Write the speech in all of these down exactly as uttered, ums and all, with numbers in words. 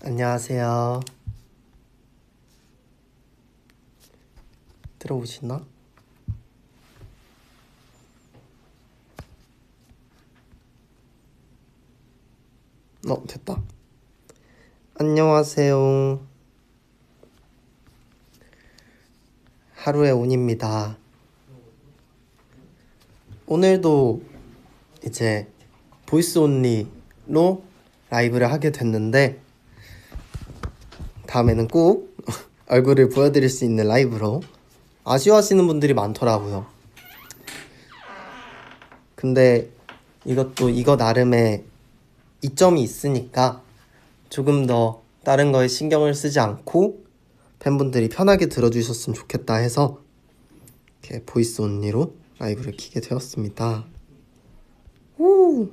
안녕하세요. 들어오시나? 어, 됐다. 안녕하세요. 하루의 운입니다. 오늘도 이제 보이스 온리로 라이브를 하게 됐는데 다음에는 꼭 얼굴을 보여드릴 수 있는 라이브로 아쉬워하시는 분들이 많더라고요. 근데 이것도 이거 나름의 이점이 있으니까 조금 더 다른 거에 신경을 쓰지 않고 팬분들이 편하게 들어주셨으면 좋겠다 해서 이렇게 보이스 온리로 라이브를 키게 되었습니다. 오!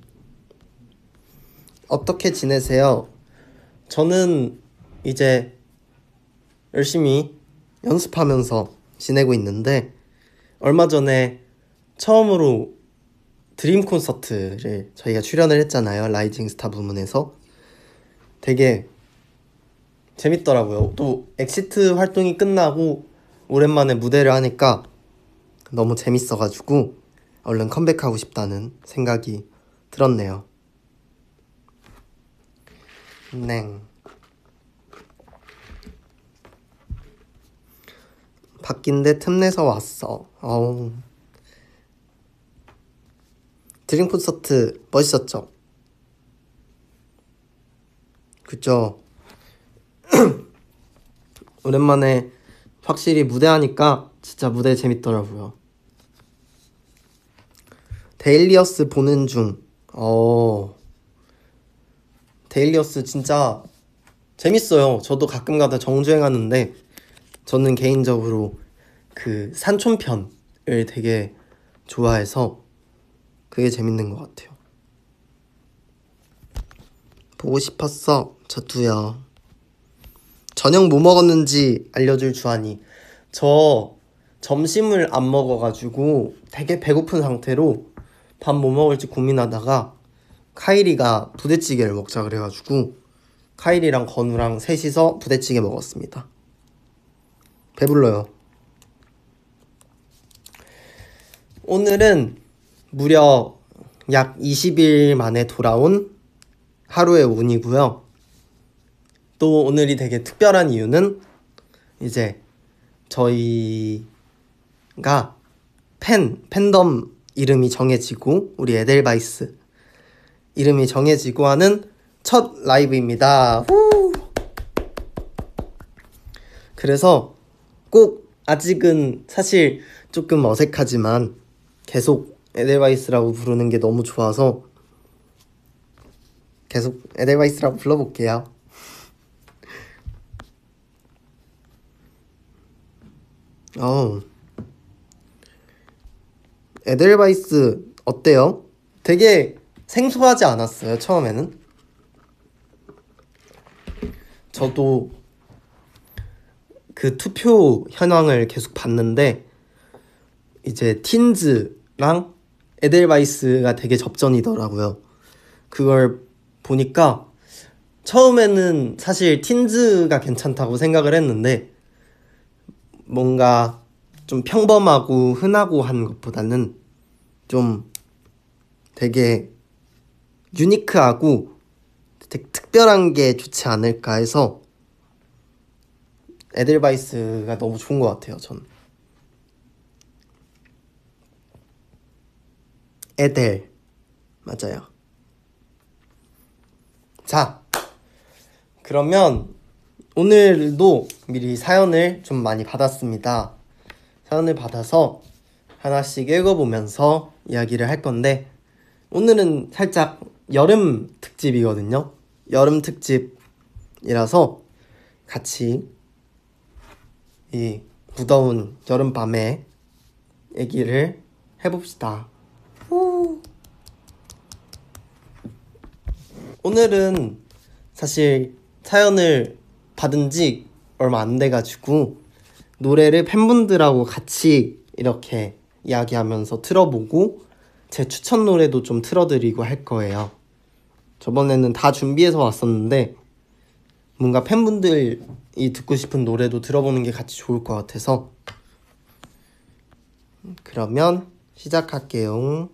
어떻게 지내세요? 저는 이제 열심히 연습하면서 지내고 있는데 얼마 전에 처음으로 드림 콘서트를 저희가 출연을 했잖아요. 라이징 스타 부문에서. 되게 재밌더라고요. 또 엑시트 활동이 끝나고 오랜만에 무대를 하니까 너무 재밌어가지고 얼른 컴백하고 싶다는 생각이 들었네요. 네. 바뀐데 틈내서 왔어. 어우. 드림 콘서트 멋있었죠? 그쵸? 오랜만에 확실히 무대하니까 진짜 무대 재밌더라고요. 데일리어스 보는 중. 어. 데일리어스 진짜 재밌어요. 저도 가끔가다 정주행하는데 저는 개인적으로 그 산촌편을 되게 좋아해서 그게 재밌는 것 같아요. 보고 싶었어. 저도요. 저녁 뭐 먹었는지 알려줄 주하니. 저 점심을 안 먹어가지고 되게 배고픈 상태로 밥 뭐 먹을지 고민하다가 카이리가 부대찌개를 먹자 그래가지고 카이리랑 건우랑 셋이서 부대찌개 먹었습니다. 배불러요. 오늘은 무려 약 이십 일 만에 돌아온 하루의 운이고요. 또 오늘이 되게 특별한 이유는 이제 저희가 팬, 팬덤 이름이 정해지고 우리 에델바이스 이름이 정해지고 하는 첫 라이브입니다. 후! 그래서 꼭 아직은 사실 조금 어색하지만 계속 에델바이스라고 부르는 게 너무 좋아서 계속 에델바이스라고 불러볼게요. 어, 에델바이스 어때요? 되게 생소하지 않았어요, 처음에는? 저도 그 투표 현황을 계속 봤는데 이제 틴즈랑 에델바이스가 되게 접전이더라고요. 그걸 보니까 처음에는 사실 틴즈가 괜찮다고 생각을 했는데 뭔가 좀 평범하고 흔하고 한 것보다는 좀 되게 유니크하고 되게 특별한 게 좋지 않을까 해서 에델바이스가 너무 좋은 것 같아요. 전 에델 맞아요. 자, 그러면 오늘도 미리 사연을 좀 많이 받았습니다. 사연을 받아서 하나씩 읽어보면서 이야기를 할 건데 오늘은 살짝 여름 특집이거든요. 여름 특집이라서 같이 이 무더운 여름밤에 얘기를 해봅시다. 후. 오늘은 사실 사연을 받은 지 얼마 안 돼가지고 노래를 팬분들하고 같이 이렇게 이야기하면서 틀어보고 제 추천 노래도 좀 틀어드리고 할 거예요. 저번에는 다 준비해서 왔었는데 뭔가 팬분들이 듣고 싶은 노래도 들어보는 게 같이 좋을 것 같아서. 그러면 시작할게요.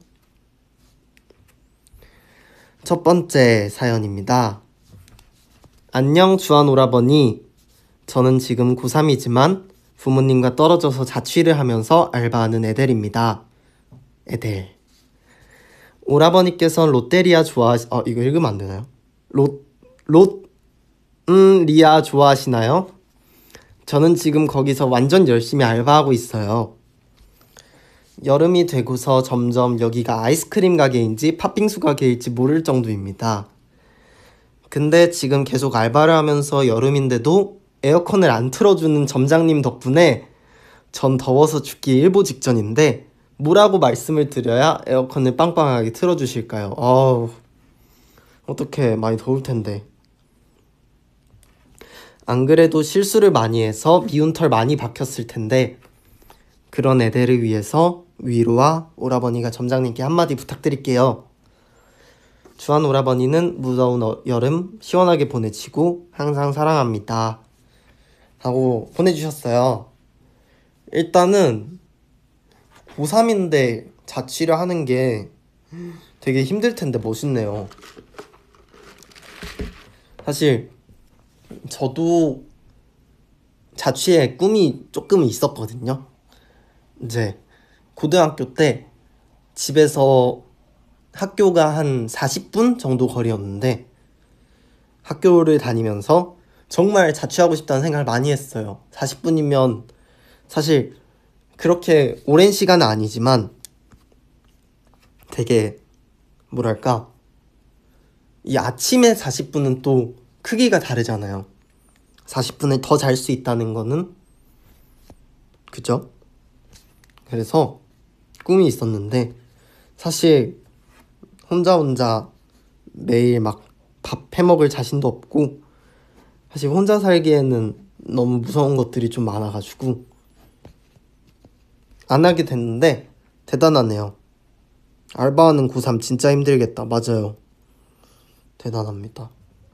첫 번째 사연입니다. 안녕 주한 오라버니. 저는 지금 고삼이지만 부모님과 떨어져서 자취를 하면서 알바하는 에델입니다. 에델. 오라버니께서는 롯데리아 좋아하시... 어 이거 읽으면 안 되나요? 롯... 롯... 음... 리아 좋아하시나요? 저는 지금 거기서 완전 열심히 알바하고 있어요. 여름이 되고서 점점 여기가 아이스크림 가게인지 팥빙수 가게일지 모를 정도입니다. 근데 지금 계속 알바를 하면서 여름인데도 에어컨을 안 틀어주는 점장님 덕분에 전 더워서 죽기 일보 직전인데 뭐라고 말씀을 드려야 에어컨을 빵빵하게 틀어주실까요? 어우, 어떡해, 많이 더울 텐데. 안 그래도 실수를 많이 해서 미운 털 많이 박혔을 텐데 그런 애들을 위해서 위로와 오라버니가 점장님께 한마디 부탁드릴게요. 주한 오라버니는 무더운 어, 여름 시원하게 보내시고 항상 사랑합니다. 하고 보내주셨어요. 일단은 고삼인데 자취를 하는 게 되게 힘들 텐데 멋있네요. 사실 저도 자취의 꿈이 조금 있었거든요. 이제 고등학교 때 집에서 학교가 한 사십 분 정도 거리였는데 학교를 다니면서 정말 자취하고 싶다는 생각을 많이 했어요. 사십 분이면 사실 그렇게 오랜 시간은 아니지만 되게 뭐랄까 이 아침에 사십 분은 또 크기가 다르잖아요. 사십 분을 더 잘 수 있다는 거는 그죠? 그래서 꿈이 있었는데 사실 혼자 혼자 매일 막 밥 해먹을 자신도 없고 사실 혼자 살기에는 너무 무서운 것들이 좀 많아가지고 안 하게 됐는데 대단하네요. 알바하는 고삼 진짜 힘들겠다. 맞아요. 대단합니다.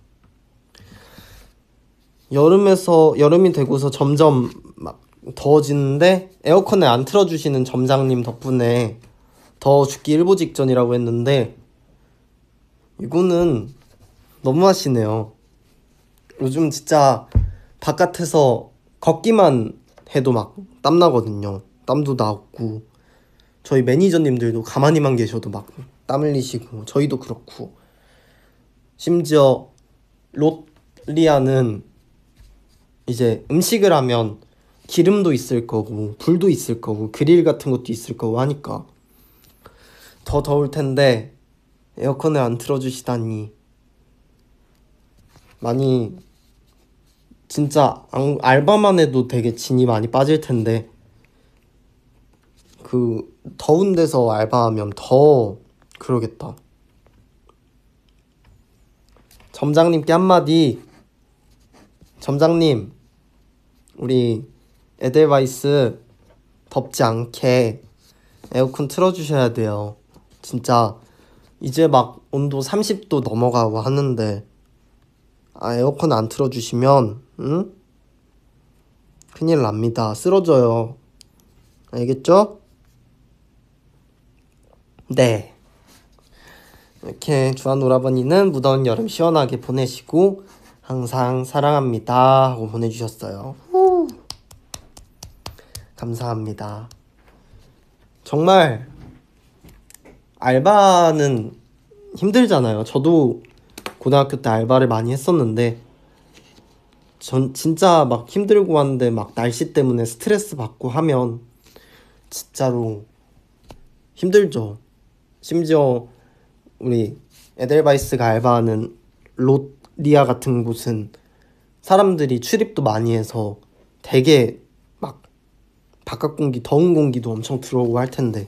여름에서 여름이 되고서 점점 막 더워지는데 에어컨을 안 틀어주시는 점장님 덕분에 더 죽기 일보 직전이라고 했는데 이거는 너무하시네요. 요즘 진짜 바깥에서 걷기만 해도 막 땀나거든요. 땀도 나고 저희 매니저님들도 가만히만 계셔도 막 땀 흘리시고 저희도 그렇고 심지어 롯리아는 이제 음식을 하면 기름도 있을 거고 불도 있을 거고 그릴 같은 것도 있을 거고 하니까 더 더울 텐데 에어컨을 안 틀어주시다니 많이 진짜 알바만 해도 되게 진이 많이 빠질 텐데 그 더운 데서 알바하면 더 그러겠다. 점장님께 한마디. 점장님, 우리 에델바이스 덥지 않게 에어컨 틀어주셔야 돼요. 진짜 이제 막 온도 삼십 도 넘어가고 하는데 아 에어컨 안 틀어주시면 응? 큰일 납니다. 쓰러져요. 알겠죠? 네. 이렇게 주한 오라버니는 무더운 여름 시원하게 보내시고 항상 사랑합니다 하고 보내주셨어요. 후. 감사합니다. 정말 알바는 힘들잖아요. 저도 고등학교 때 알바를 많이 했었는데 전 진짜 막 힘들고 하는데 막 날씨 때문에 스트레스 받고 하면 진짜로 힘들죠. 심지어 우리 에델바이스가 알바하는 롯리아 같은 곳은 사람들이 출입도 많이 해서 되게 막 바깥 공기, 더운 공기도 엄청 들어오고 할 텐데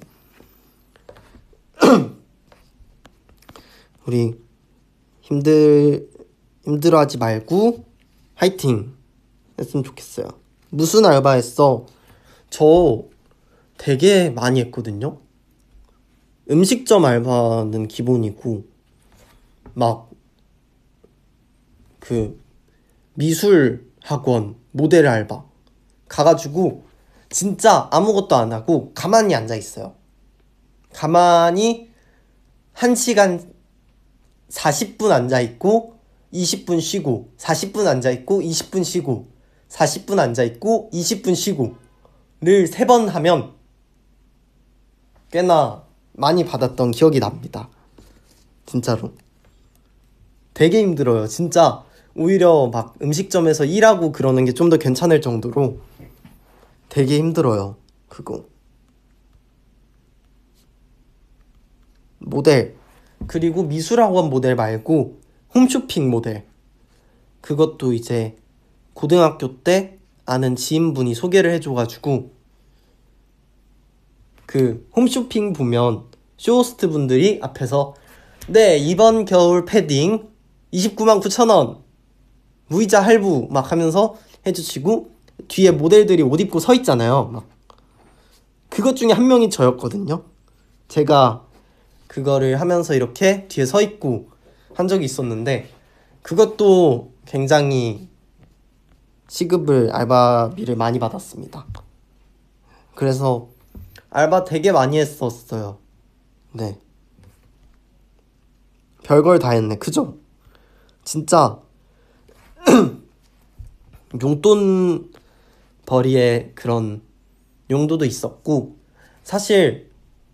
우리 힘들 힘들어하지 말고 화이팅 했으면 좋겠어요. 무슨 알바 했어? 저 되게 많이 했거든요. 음식점 알바는 기본이고 막 그 미술 학원 모델 알바 가가지고 진짜 아무것도 안 하고 가만히 앉아 있어요. 가만히 한 시간 사십 분 앉아 있고 이십 분 쉬고, 사십 분 앉아 있고 이십 분 쉬고, 사십 분 앉아 있고 이십 분 쉬고를 세 번 하면 꽤나 많이 받았던 기억이 납니다. 진짜로 되게 힘들어요. 진짜 오히려 막 음식점에서 일하고 그러는 게 좀 더 괜찮을 정도로 되게 힘들어요. 그거 모델, 그리고 미술학원 모델 말고 홈쇼핑 모델, 그것도 이제 고등학교 때 아는 지인분이 소개를 해줘가지고, 그 홈쇼핑 보면 쇼호스트 분들이 앞에서 네 이번 겨울 패딩 이십구만 구천 원 무이자 할부 막 하면서 해주시고, 뒤에 모델들이 옷 입고 서 있잖아요. 막 그것 중에 한 명이 저였거든요. 제가 그거를 하면서 이렇게 뒤에 서 있고 한 적이 있었는데, 그것도 굉장히 시급을, 알바비를 많이 받았습니다. 그래서 알바 되게 많이 했었어요. 네, 별걸 다 했네. 그죠? 진짜 용돈 벌이의 그런 용도도 있었고, 사실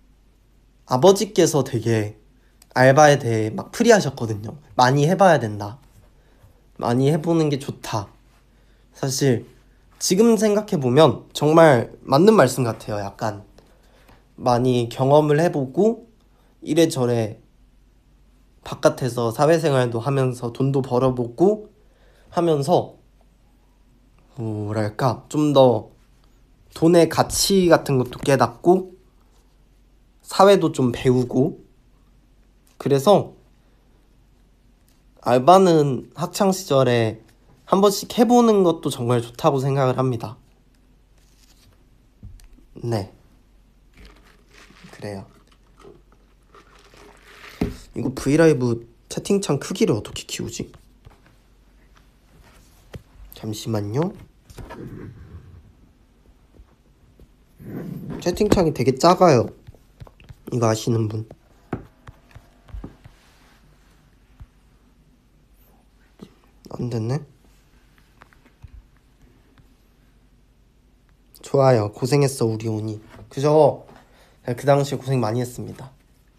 아버지께서 되게 알바에 대해 막 프리하셨거든요. 많이 해봐야 된다, 많이 해보는 게 좋다. 사실 지금 생각해보면 정말 맞는 말씀 같아요. 약간 많이 경험을 해보고 이래저래 바깥에서 사회생활도 하면서 돈도 벌어보고 하면서 뭐랄까 좀 더 돈의 가치 같은 것도 깨닫고 사회도 좀 배우고, 그래서 알바는 학창시절에 한 번씩 해보는 것도 정말 좋다고 생각을 합니다. 네, 그래요. 이거 브이라이브 채팅창 크기를 어떻게 키우지? 잠시만요. 채팅창이 되게 작아요. 이거 아시는 분? 안 됐네. 좋아요. 고생했어 우리 온이. 그죠? 그 당시에 고생 많이 했습니다.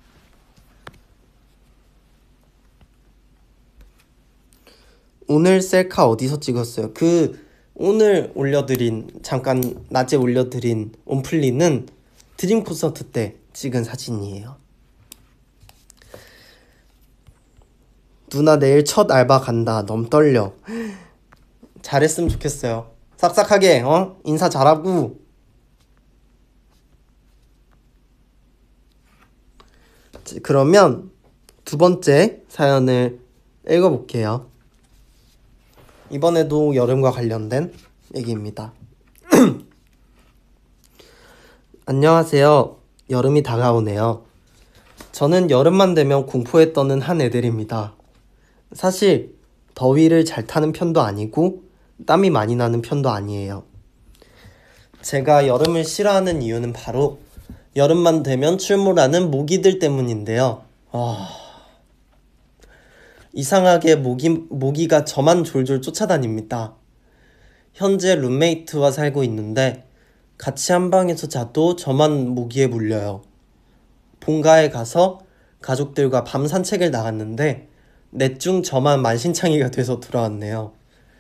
오늘 셀카 어디서 찍었어요? 그 오늘 올려드린, 잠깐 낮에 올려드린 온플리는 드림 콘서트 때 찍은 사진이에요. 누나 내일 첫 알바 간다. 너무 떨려. 잘했으면 좋겠어요. 싹싹하게 어? 인사 잘하고. 그러면 두 번째 사연을 읽어볼게요. 이번에도 여름과 관련된 얘기입니다. 안녕하세요. 여름이 다가오네요. 저는 여름만 되면 공포에 떠는 한 애들입니다. 사실 더위를 잘 타는 편도 아니고 땀이 많이 나는 편도 아니에요. 제가 여름을 싫어하는 이유는 바로 여름만 되면 출몰하는 모기들 때문인데요. 아... 이상하게 모기, 모기가 저만 졸졸 쫓아다닙니다. 현재 룸메이트와 살고 있는데 같이 한 방에서 자도 저만 모기에 물려요. 본가에 가서 가족들과 밤 산책을 나갔는데 넷 중 저만 만신창이가 돼서 돌아왔네요.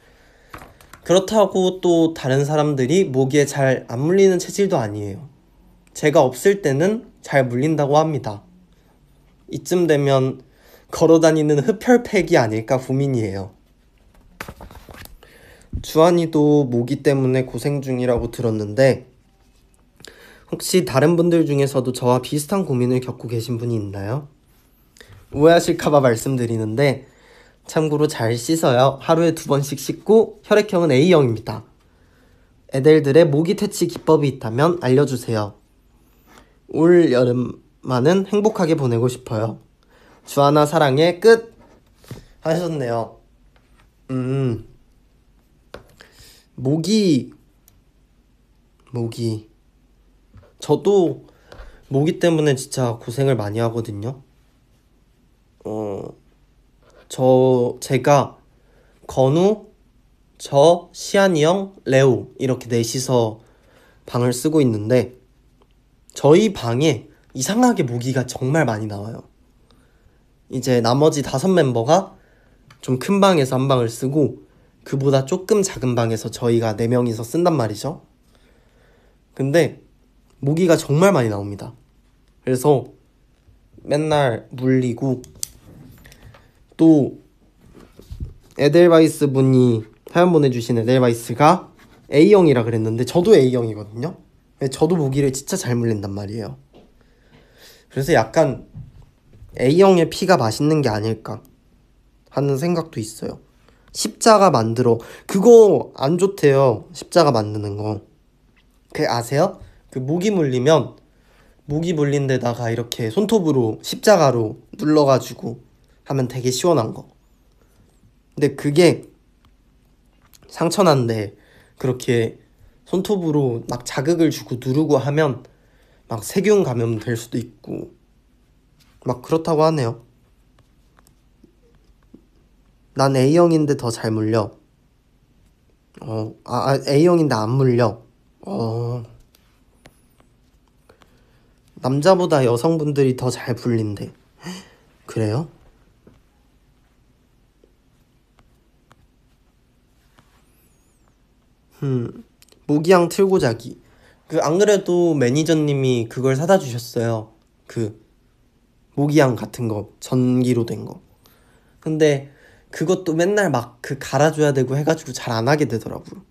그렇다고 또 다른 사람들이 모기에 잘 안 물리는 체질도 아니에요. 제가 없을 때는 잘 물린다고 합니다. 이쯤 되면 걸어다니는 흡혈팩이 아닐까 고민이에요. 주한이도 모기 때문에 고생 중이라고 들었는데 혹시 다른 분들 중에서도 저와 비슷한 고민을 겪고 계신 분이 있나요? 오해하실까봐 말씀드리는데 참고로 잘 씻어요. 하루에 두 번씩 씻고 혈액형은 A형입니다. 애들들의 모기 퇴치 기법이 있다면 알려주세요. 올 여름만은 행복하게 보내고 싶어요. 주하나 사랑해. 끝! 하셨네요. 음, 모기 모기 저도 모기 때문에 진짜 고생을 많이 하거든요. 어, 저 제가 건우, 저, 시안이 형, 레오 이렇게 넷이서 방을 쓰고 있는데 저희 방에 이상하게 모기가 정말 많이 나와요. 이제 나머지 다섯 멤버가 좀 큰 방에서 한 방을 쓰고 그보다 조금 작은 방에서 저희가 네 명이서 쓴단 말이죠. 근데 모기가 정말 많이 나옵니다. 그래서 맨날 물리고, 또 에델바이스 분이 사연 보내주신 에델바이스가 A형이라 그랬는데 저도 A형이거든요. 저도 모기를 진짜 잘 물린단 말이에요. 그래서 약간 A형의 피가 맛있는 게 아닐까 하는 생각도 있어요. 십자가 만들어, 그거 안 좋대요. 십자가 만드는 거. 그 아세요? 그 모기 물리면 모기 물린 데다가 이렇게 손톱으로 십자가로 눌러가지고 하면 되게 시원한 거. 근데 그게 상처난데 그렇게 손톱으로 막 자극을 주고 누르고 하면 막 세균 감염 될 수도 있고 막 그렇다고 하네요. 난 A형인데 더 잘 물려. 어, 아, A형인데 안 물려. 어, 남자보다 여성분들이 더 잘 불린대. 그래요? 음, 모기향 틀고 자기. 그 안 그래도 매니저님이 그걸 사다 주셨어요. 그 모기향 같은 거, 전기로 된 거. 근데 그것도 맨날 막 그 갈아줘야 되고 해가지고 잘 안 하게 되더라고요.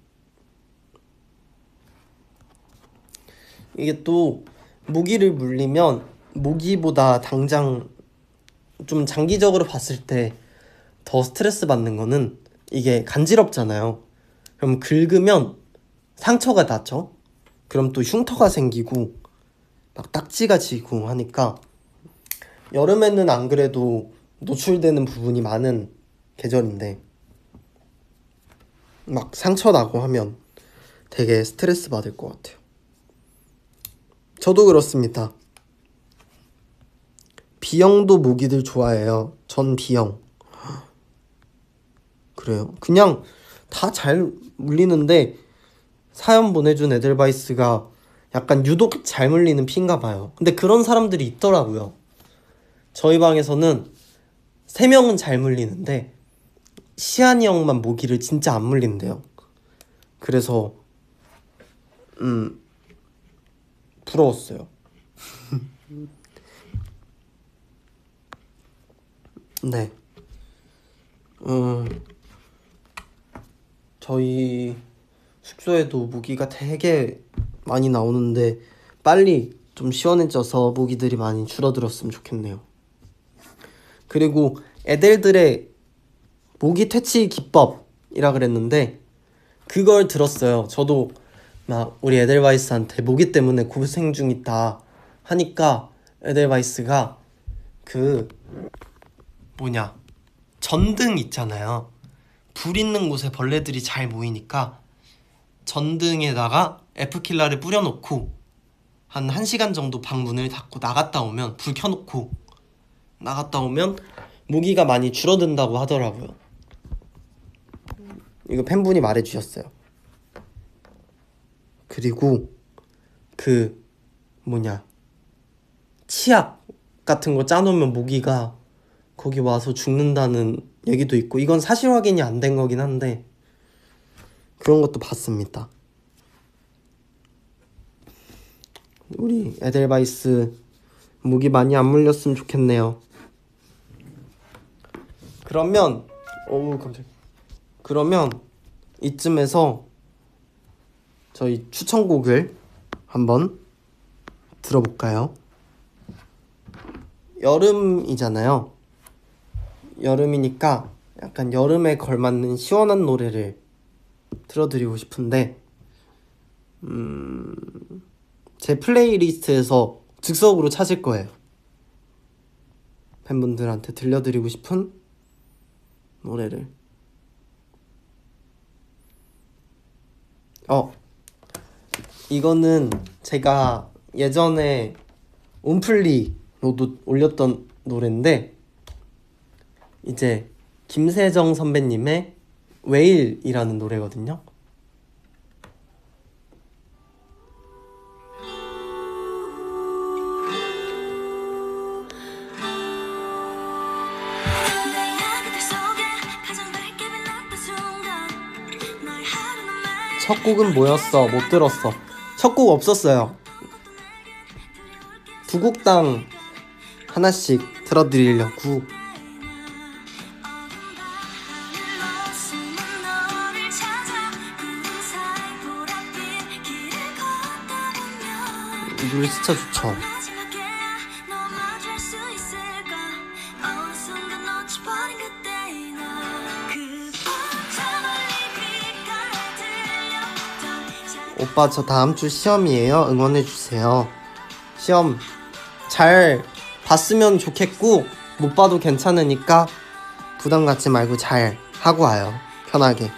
이게 또 모기를 물리면 모기보다 당장 좀 장기적으로 봤을 때 더 스트레스 받는 거는 이게 간지럽잖아요. 그럼 긁으면 상처가 나죠. 그럼 또 흉터가 생기고 막 딱지가 지고 하니까 여름에는 안 그래도 노출되는 부분이 많은 계절인데 막 상처 나고 하면 되게 스트레스 받을 것 같아요. 저도 그렇습니다. B형도 모기들 좋아해요. 전 B형. 그래요. 그냥 다 잘 물리는데 사연 보내준 에델바이스가 약간 유독 잘 물리는 피인가 봐요. 근데 그런 사람들이 있더라고요. 저희 방에서는 세 명은 잘 물리는데 시안이 형만 모기를 진짜 안 물린대요. 그래서 음 부러웠어요. 네. 음 저희 숙소에도 모기가 되게 많이 나오는데 빨리 좀 시원해져서 모기들이 많이 줄어들었으면 좋겠네요. 그리고 애들들의 모기 퇴치 기법이라 그랬는데 그걸 들었어요. 저도 막 우리 에델바이스한테 모기 때문에 고생 중 있다 하니까 에델바이스가 그 뭐냐 전등 있잖아요. 불 있는 곳에 벌레들이 잘 모이니까 전등에다가 에프킬라를 뿌려놓고 한 1시간 정도 방 문을 닫고 나갔다 오면, 불 켜놓고 나갔다 오면 모기가 많이 줄어든다고 하더라고요. 이거 팬분이 말해주셨어요. 그리고 그 뭐냐 치약 같은 거 짜놓으면 모기가 거기 와서 죽는다는 얘기도 있고, 이건 사실 확인이 안 된 거긴 한데 그런 것도 봤습니다. 우리 에델바이스 모기 많이 안 물렸으면 좋겠네요. 그러면 어우 깜짝이야. 그러면 이쯤에서 저희 추천곡을 한번 들어볼까요? 여름이잖아요. 여름이니까 약간 여름에 걸맞는 시원한 노래를 틀어드리고 싶은데 음... 제 플레이리스트에서 즉석으로 찾을 거예요. 팬분들한테 들려드리고 싶은 노래를. 어 이거는 제가 예전에 온플리로도 올렸던 노래인데 이제 김세정 선배님의 웨일이라는 노래거든요. 첫 곡은 뭐였어? 못 들었어. 첫 곡 없었어요. 두 곡당 하나씩 들어드리려고. 이 노래 진짜 좋죠. 오빠 저 다음 주 시험이에요. 응원해주세요. 시험 잘 봤으면 좋겠고 못 봐도 괜찮으니까 부담 갖지 말고 잘 하고 와요. 편하게.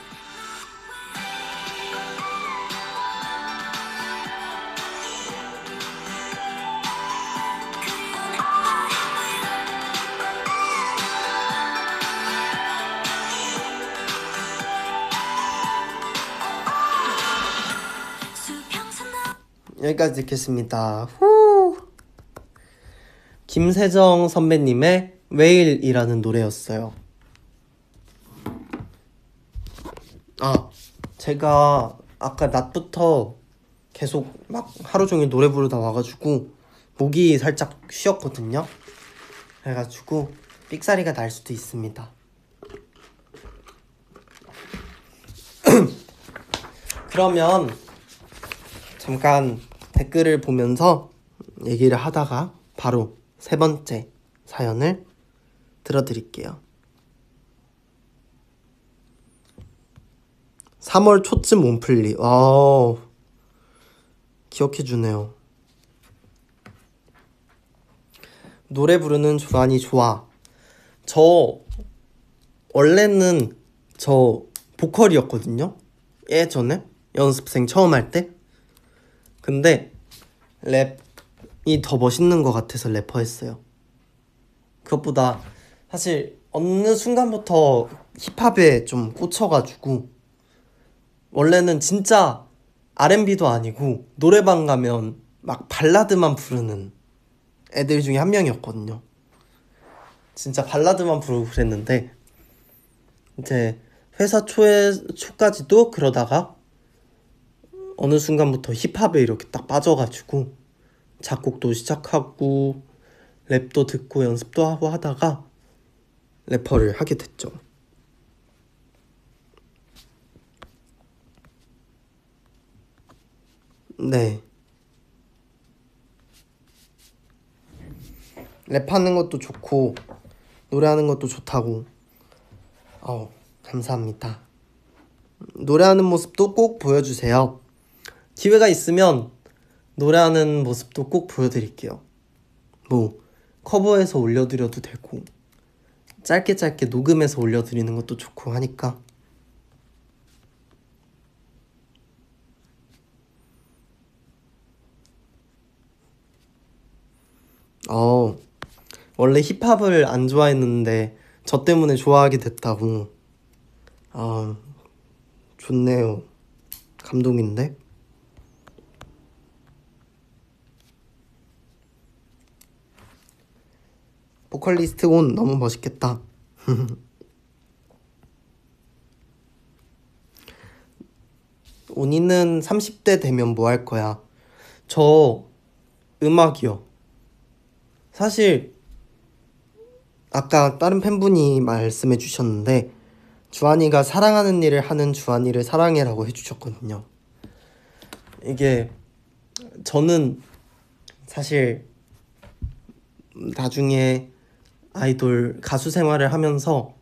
여기까지 듣겠습니다. 후. 김세정 선배님의 웨일이라는 노래였어요. 아, 제가 아까 낮부터 계속 막 하루 종일 노래 부르다 와가지고 목이 살짝 쉬었거든요. 그래가지고 삑사리가 날 수도 있습니다. 그러면 잠깐 댓글을 보면서 얘기를 하다가 바로 세 번째 사연을 들어드릴게요. 삼월 초쯤 온플리. 아, 기억해주네요. 노래 부르는 주한이 좋아. 저 원래는 저 보컬이었거든요. 예전에 연습생 처음 할 때. 근데 랩이 더 멋있는 것 같아서 래퍼 했어요. 그것보다 사실 어느 순간부터 힙합에 좀 꽂혀가지고 원래는 진짜 알앤비도 아니고 노래방 가면 막 발라드만 부르는 애들 중에 한 명이었거든요. 진짜 발라드만 부르고 그랬는데 이제 회사 초에 초까지도 그러다가 어느 순간부터 힙합에 이렇게 딱 빠져가지고 작곡도 시작하고 랩도 듣고 연습도 하고 하다가 래퍼를 하게 됐죠. 네. 랩하는 것도 좋고 노래하는 것도 좋다고. 어, 감사합니다. 노래하는 모습도 꼭 보여주세요. 기회가 있으면 노래하는 모습도 꼭 보여드릴게요. 뭐 커버해서 올려드려도 되고 짧게 짧게 녹음해서 올려드리는 것도 좋고 하니까. 어, 원래 힙합을 안 좋아했는데 저 때문에 좋아하게 됐다고. 아, 좋네요. 감동인데? 보컬리스트 온 너무 멋있겠다. 온이는 삼십 대 되면 뭐 할 거야? 저 음악이요. 사실 아까 다른 팬분이 말씀해 주셨는데 주한이가 사랑하는 일을 하는 주한이를 사랑해라고 해주셨거든요. 이게 저는 사실 나중에 아이돌 가수 생활을 하면서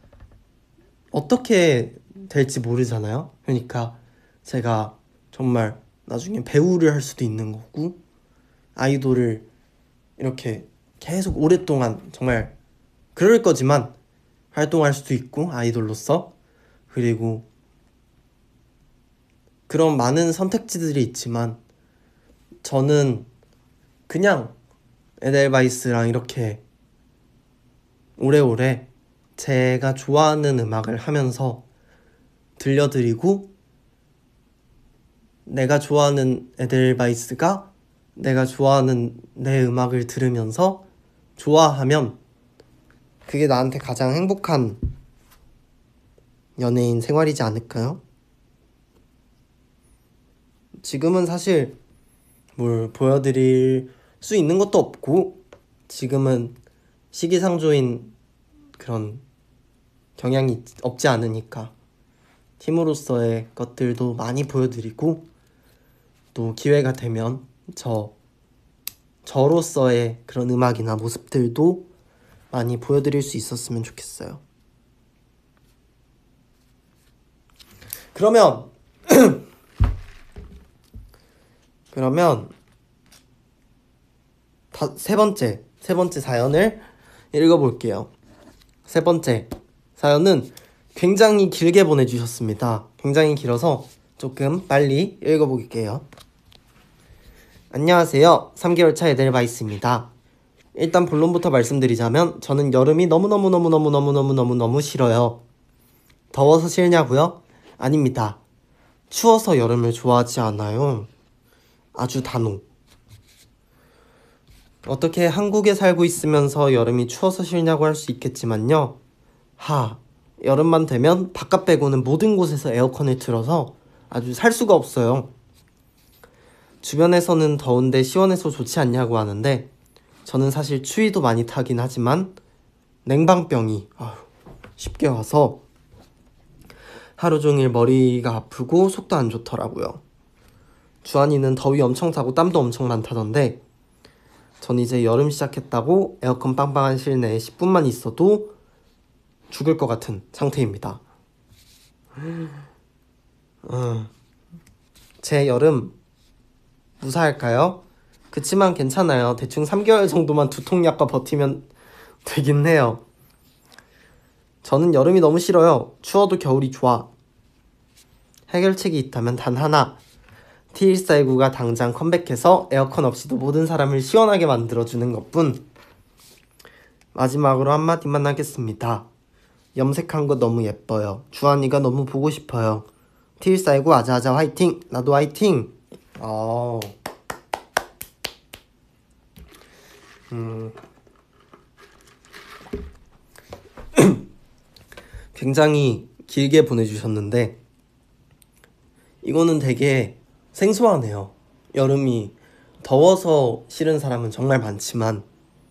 어떻게 될지 모르잖아요. 그러니까 제가 정말 나중에 배우를 할 수도 있는 거고 아이돌을 이렇게 계속 오랫동안 정말 그럴 거지만 활동할 수도 있고 아이돌로서. 그리고 그런 많은 선택지들이 있지만 저는 그냥 에델바이스랑 이렇게 오래오래 제가 좋아하는 음악을 하면서 들려드리고 내가 좋아하는 에델바이스가 내가 좋아하는 내 음악을 들으면서 좋아하면 그게 나한테 가장 행복한 연예인 생활이지 않을까요? 지금은 사실 뭘 보여드릴 수 있는 것도 없고 지금은 시기상조인 그런 경향이 없지 않으니까 팀으로서의 것들도 많이 보여드리고 또 기회가 되면 저 저로서의 그런 음악이나 모습들도 많이 보여드릴 수 있었으면 좋겠어요. 그러면 그러면 다, 세 번째 세 번째 사연을 읽어볼게요. 세 번째 사연은 굉장히 길게 보내주셨습니다. 굉장히 길어서 조금 빨리 읽어볼게요. 안녕하세요. 삼 개월 차 에델바이스입니다. 일단 본론부터 말씀드리자면 저는 여름이 너무너무너무너무너무너무너무너무 싫어요. 더워서 싫냐고요? 아닙니다. 추워서 여름을 좋아하지 않아요. 아주 단호. 어떻게 한국에 살고 있으면서 여름이 추워서 싫냐고 할 수 있겠지만요. 하, 여름만 되면 바깥 빼고는 모든 곳에서 에어컨을 틀어서 아주 살 수가 없어요. 주변에서는 더운데 시원해서 좋지 않냐고 하는데 저는 사실 추위도 많이 타긴 하지만 냉방병이 아휴, 쉽게 와서 하루 종일 머리가 아프고 속도 안 좋더라고요. 주한이는 더위 엄청 타고 땀도 엄청 많다던데 전 이제 여름 시작했다고 에어컨 빵빵한 실내에 십 분만 있어도 죽을 것 같은 상태입니다. 음, 제 여름 무사할까요? 그치만 괜찮아요. 대충 삼 개월 정도만 두통약과 버티면 되긴 해요. 저는 여름이 너무 싫어요. 추워도 겨울이 좋아. 해결책이 있다면 단 하나. 티일사이구가 당장 컴백해서 에어컨 없이도 모든 사람을 시원하게 만들어주는 것뿐. 마지막으로 한마디만 하겠습니다. 염색한 거 너무 예뻐요. 주한이가 너무 보고 싶어요. 티일사이구 아자아자 화이팅! 나도 화이팅! 어... 음... 굉장히 길게 보내주셨는데 이거는 되게 생소하네요. 여름이 더워서 싫은 사람은 정말 많지만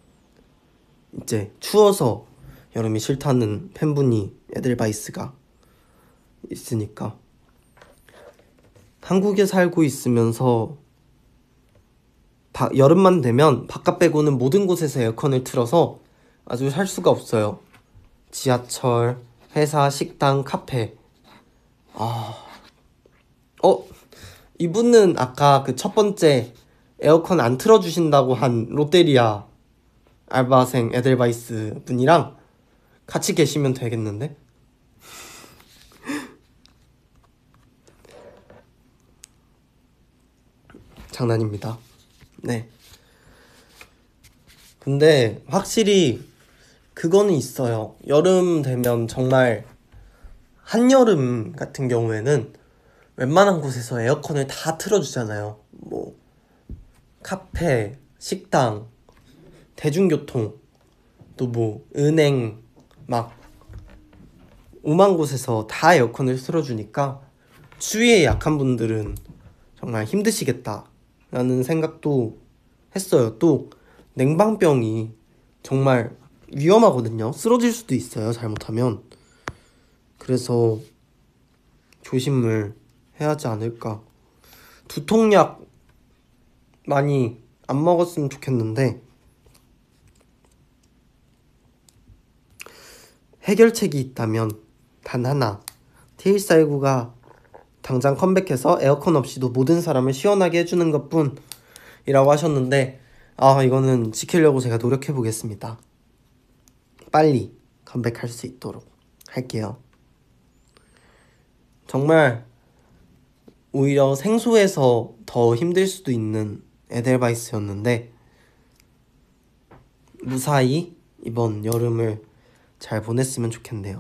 이제 추워서 여름이 싫다는 팬분이 에델바이스가 있으니까 한국에 살고 있으면서 바, 여름만 되면 바깥 빼고는 모든 곳에서 에어컨을 틀어서 아주 살 수가 없어요. 지하철, 회사, 식당, 카페. 아... 어? 이분은 아까 그 첫 번째 에어컨 안 틀어주신다고 한 롯데리아 알바생 에델바이스 분이랑 같이 계시면 되겠는데? 장난입니다. 네. 근데 확실히 그거는 있어요. 여름 되면 정말 한여름 같은 경우에는 웬만한 곳에서 에어컨을 다 틀어주잖아요. 뭐 카페, 식당, 대중교통, 또 뭐 은행 막 오만 곳에서 다 에어컨을 틀어주니까 추위에 약한 분들은 정말 힘드시겠다 라는 생각도 했어요. 또 냉방병이 정말 위험하거든요. 쓰러질 수도 있어요, 잘못하면. 그래서 조심을 해야 하지 않을까. 두통약 많이 안 먹었으면 좋겠는데 해결책이 있다면 단 하나. 티일사이구가 당장 컴백해서 에어컨 없이도 모든 사람을 시원하게 해주는 것뿐 이라고 하셨는데 아 이거는 지키려고 제가 노력해 보겠습니다. 빨리 컴백할 수 있도록 할게요. 정말 오히려 생소해서 더 힘들 수도 있는 에델바이스였는데 무사히 이번 여름을 잘 보냈으면 좋겠네요.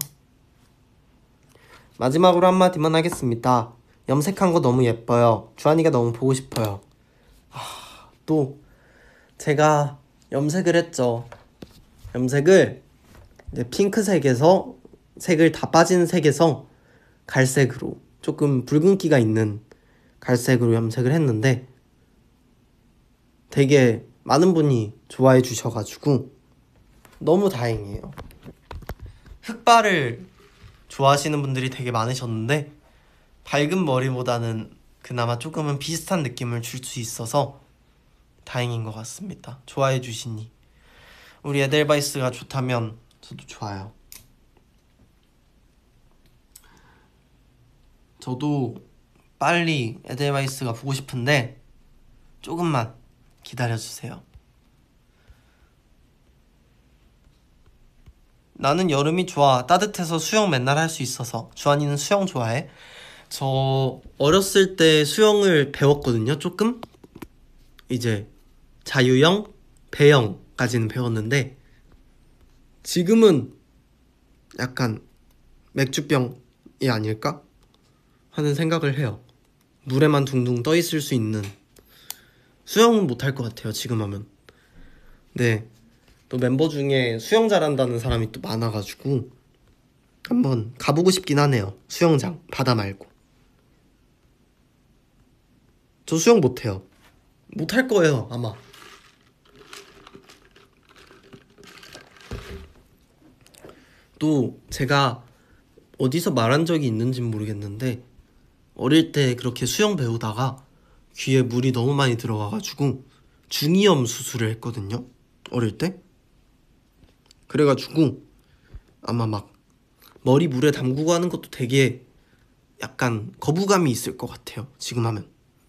마지막으로 한마디만 하겠습니다. 염색한 거 너무 예뻐요. 주한이가 너무 보고 싶어요. 아, 또 제가 염색을 했죠. 염색을 이제 핑크색에서 색을 다 빠진 색에서 갈색으로 조금 붉은기가 있는 갈색으로 염색을 했는데 되게 많은 분이 좋아해 주셔가지고 너무 다행이에요. 흑발을 좋아하시는 분들이 되게 많으셨는데 밝은 머리보다는 그나마 조금은 비슷한 느낌을 줄 수 있어서 다행인 것 같습니다. 좋아해 주시니. 우리 에델바이스가 좋다면 저도 좋아요. 저도 빨리 에델바이스가 보고 싶은데 조금만 기다려주세요. 나는 여름이 좋아. 따뜻해서 수영 맨날 할 수 있어서. 주한이는 수영 좋아해? 저 어렸을 때 수영을 배웠거든요. 조금? 이제 자유형, 배영까지는 배웠는데 지금은 약간 맥주병이 아닐까? 하는 생각을 해요. 물에만 둥둥 떠 있을 수 있는. 수영은 못할 것 같아요, 지금 하면. 네, 또 멤버 중에 수영 잘한다는 사람이 또 많아가지고 한번 가보고 싶긴 하네요. 수영장, 바다 말고. 저 수영 못해요. 못할 거예요, 아마. 또 제가 어디서 말한 적이 있는지는 모르겠는데 어릴 때 그렇게 수영 배우다가 귀에 물이 너무 많이 들어가가지고 중이염 수술을 했거든요. 어릴 때. 그래가지고 아마 막 머리 물에 담그고 하는 것도 되게 약간 거부감이 있을 것 같아요, 지금 하면.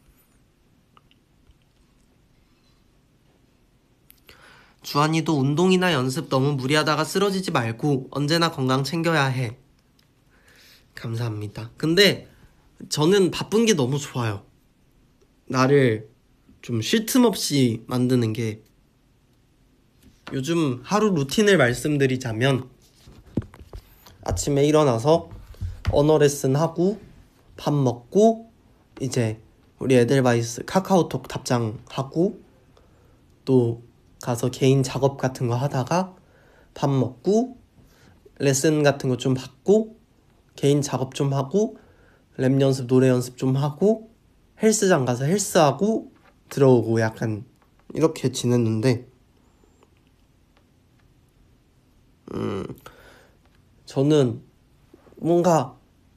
주한이도 운동이나 연습 너무 무리하다가 쓰러지지 말고 언제나 건강 챙겨야 해. 감사합니다. 근데 저는 바쁜 게 너무 좋아요. 나를 좀 쉴 틈 없이 만드는 게. 요즘 하루 루틴을 말씀드리자면 아침에 일어나서 언어 레슨 하고 밥 먹고 이제 우리 에델바이스 카카오톡 답장하고 또 가서 개인 작업 같은 거 하다가 밥 먹고 레슨 같은 거 좀 받고 개인 작업 좀 하고 랩 연습, 노래 연습 좀 하고 헬스장 가서 헬스하고 들어오고 약간 이렇게 지냈는데 음 저는 뭔가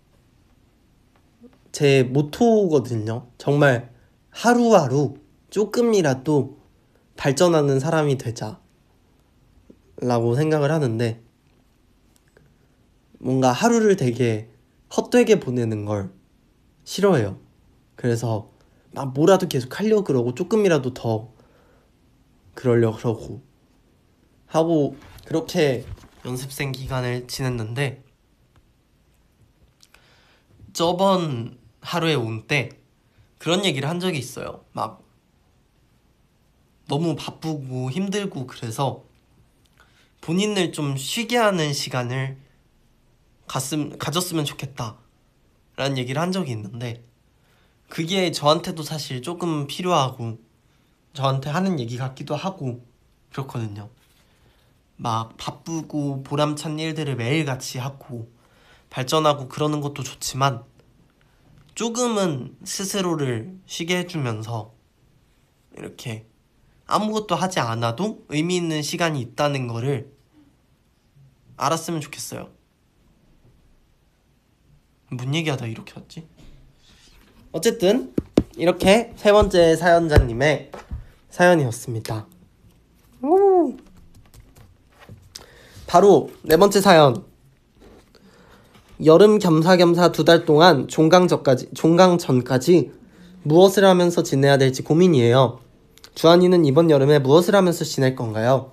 제 모토거든요. 정말 하루하루 조금이라도 발전하는 사람이 되자 라고 생각을 하는데 뭔가 하루를 되게 헛되게 보내는 걸 싫어해요. 그래서 막 뭐라도 계속 하려고 그러고 조금이라도 더 그러려고 그러고 하고 그렇게 연습생 기간을 지냈는데 저번 하루에 온 때 그런 얘기를 한 적이 있어요. 막 너무 바쁘고 힘들고 그래서 본인을 좀 쉬게 하는 시간을 갔음, 가졌으면 좋겠다 라는 얘기를 한 적이 있는데 그게 저한테도 사실 조금 필요하고 저한테 하는 얘기 같기도 하고 그렇거든요. 막 바쁘고 보람찬 일들을 매일같이 하고 발전하고 그러는 것도 좋지만 조금은 스스로를 쉬게 해주면서 이렇게 아무것도 하지 않아도 의미 있는 시간이 있다는 거를 알았으면 좋겠어요. 뭔 얘기하다 이렇게 왔지? 어쨌든 이렇게 세 번째 사연자님의 사연이었습니다. 오. 바로 네 번째 사연. 여름 겸사겸사 두 달 동안 종강 전까지, 종강 전까지 무엇을 하면서 지내야 될지 고민이에요. 주한이는 이번 여름에 무엇을 하면서 지낼 건가요?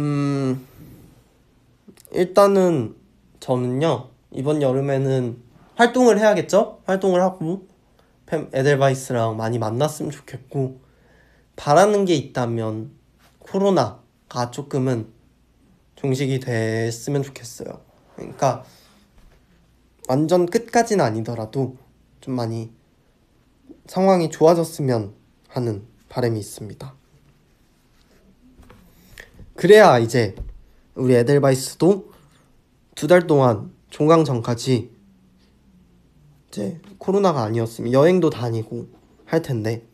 음... 일단은 저는요 이번 여름에는 활동을 해야겠죠? 활동을 하고 팸 에델바이스랑 많이 만났으면 좋겠고, 바라는 게 있다면 코로나가 조금은 종식이 됐으면 좋겠어요. 그러니까 완전 끝까지는 아니더라도 좀 많이 상황이 좋아졌으면 하는 바람이 있습니다. 그래야 이제 우리 에델바이스도 두 달 동안 종강 전까지 이제 코로나가 아니었으면 여행도 다니고 할 텐데,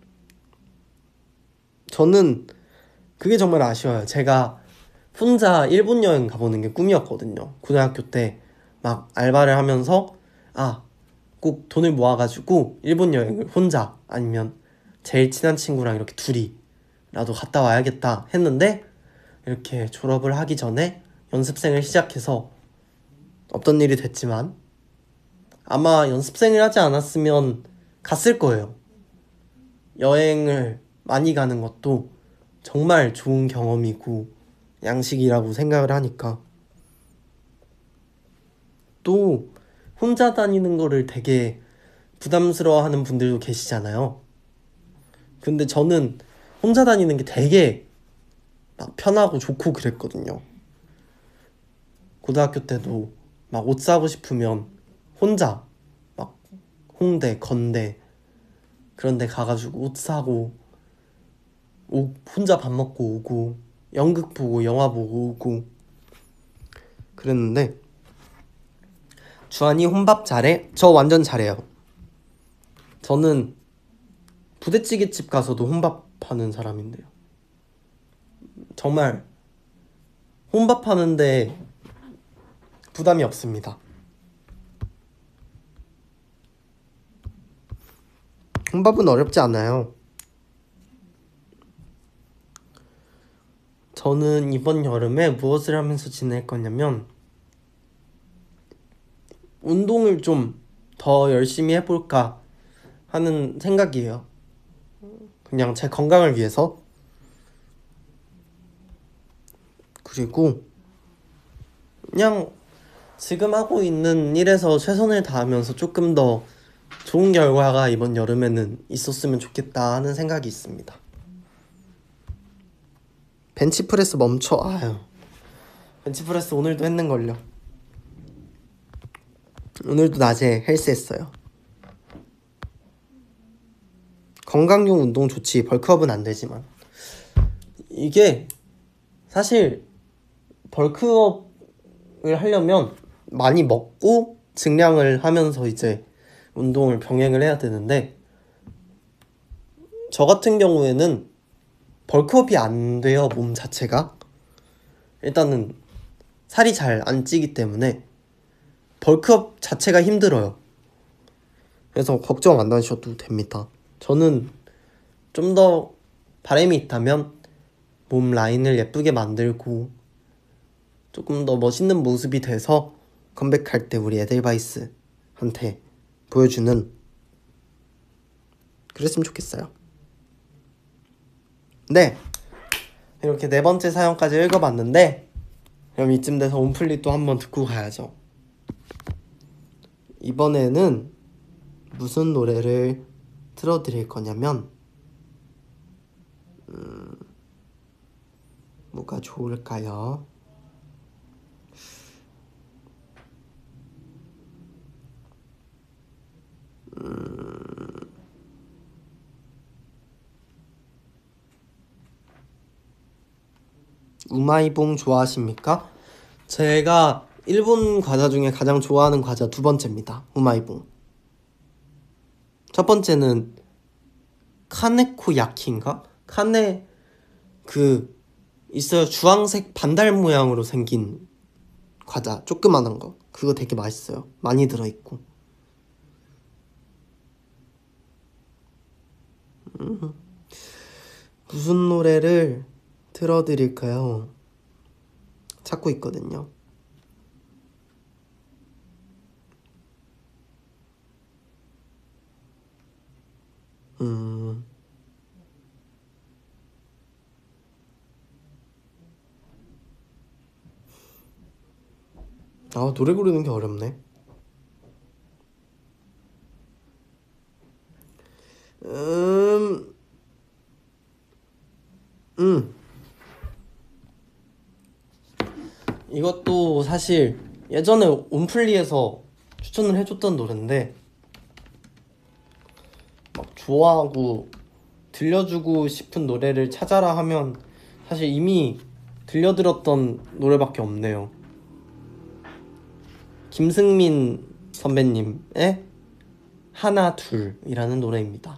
저는 그게 정말 아쉬워요. 제가 혼자 일본 여행 가보는 게 꿈이었거든요. 고등학교 때 막 알바를 하면서 아, 꼭 돈을 모아가지고 일본 여행을 혼자 아니면 제일 친한 친구랑 이렇게 둘이라도 갔다 와야겠다 했는데, 이렇게 졸업을 하기 전에 연습생을 시작해서 없던 일이 됐지만, 아마 연습생을 하지 않았으면 갔을 거예요. 여행을 많이 가는 것도 정말 좋은 경험이고 양식이라고 생각을 하니까. 또 혼자 다니는 거를 되게 부담스러워하는 분들도 계시잖아요. 근데 저는 혼자 다니는 게 되게 막 편하고 좋고 그랬거든요. 고등학교 때도 막 옷 사고 싶으면 혼자 막 홍대, 건대 그런 데 가가지고 옷 사고, 오, 혼자 밥 먹고 오고, 연극 보고 영화 보고 오고 그랬는데, 주한이 혼밥 잘해? 저 완전 잘해요. 저는 부대찌개집 가서도 혼밥하는 사람인데요. 정말 혼밥하는데 부담이 없습니다. 혼밥은 어렵지 않아요. 저는 이번 여름에 무엇을 하면서 지낼 거냐면, 운동을 좀 더 열심히 해볼까 하는 생각이에요. 그냥 제 건강을 위해서. 그리고 그냥 지금 하고 있는 일에서 최선을 다하면서 조금 더 좋은 결과가 이번 여름에는 있었으면 좋겠다 하는 생각이 있습니다. 벤치프레스 멈춰. 아유, 벤치프레스 오늘도 했는걸요. 오늘도 낮에 헬스했어요. 건강용 운동 좋지, 벌크업은 안 되지만. 이게 사실 벌크업을 하려면 많이 먹고 증량을 하면서 이제 운동을 병행을 해야 되는데, 저 같은 경우에는 벌크업이 안 돼요. 몸 자체가 일단은 살이 잘 안 찌기 때문에 벌크업 자체가 힘들어요. 그래서 걱정 안 하셔도 됩니다. 저는 좀 더 바람이 있다면 몸 라인을 예쁘게 만들고 조금 더 멋있는 모습이 돼서 컴백할 때 우리 에델바이스한테 보여주는, 그랬으면 좋겠어요. 네, 이렇게 네 번째 사연까지 읽어봤는데, 그럼 이쯤 돼서 온플리 또 한번 듣고 가야죠. 이번에는 무슨 노래를 틀어드릴 거냐면, 음, 뭐가 좋을까요? 음, 우마이봉 좋아하십니까? 제가 일본 과자 중에 가장 좋아하는 과자 두 번째입니다. 우마이봉. 첫 번째는 카네코 야키인가? 카네 그 있어요. 주황색 반달 모양으로 생긴 과자, 조그만한 거. 그거 되게 맛있어요. 많이 들어있고. 음, 무슨 노래를 틀어드릴까요? 찾고 있거든요. 음, 아, 노래 고르는 게 어렵네. 이것도 사실 예전에 온플리에서 추천을 해줬던 노래인데 막 좋아하고 들려주고 싶은 노래를 찾아라 하면 사실 이미 들려들었던 노래밖에 없네요. 김승민 선배님의 하나 둘이라는 노래입니다.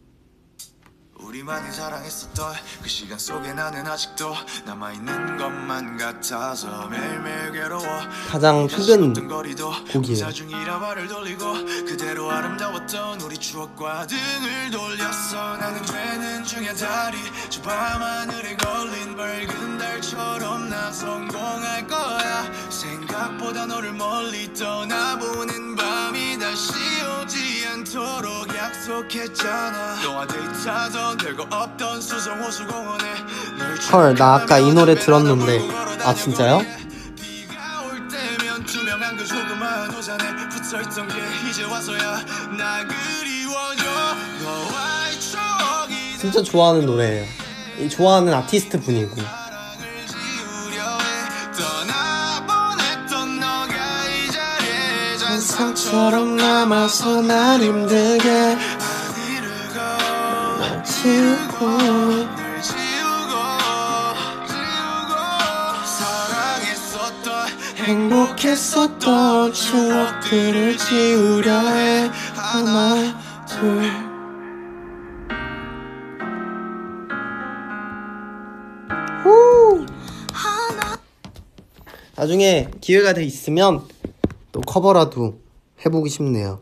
우리만이 사랑했었던 그 시간 속에 나는 아직도 남아있는 것만 같아서 매일매일 괴로워. 가장 최근 거리도 곡이에요. 중이라 발을 돌리고 그대로 아름다웠던 우리 추억과 등을 돌렸어. 나는 되는 중에 달이 저 밤하늘에 걸린 밝은 달처럼 나 성공할 거야. 생각보다 너를 멀리 떠나보는 밤이 다시 오지 않도록 약속했잖아. 너와 데이트하던 별거 없던 수성호수 공원에 헐, 나 아까 이 노래 들었는데. 아 진짜요? 비가 올 때면 투명한 그 조그마한 우산에 붙어있던 게 이제 와서야 나 그리워져. 너와의 추억이 진짜 좋아하는 노래예요. 이 좋아하는 아티스트 분이고. 사랑을 지우려 해. 떠나보냈던 너가 이 자리에 상처럼 남아서 날 힘들게 지우고 널 지우고 지우고 사랑했었던 행복했었던 추억들을 지우려 해. 하나 둘 후. 나중에 기회가 돼 있으면 또 커버라도 해보고 싶네요.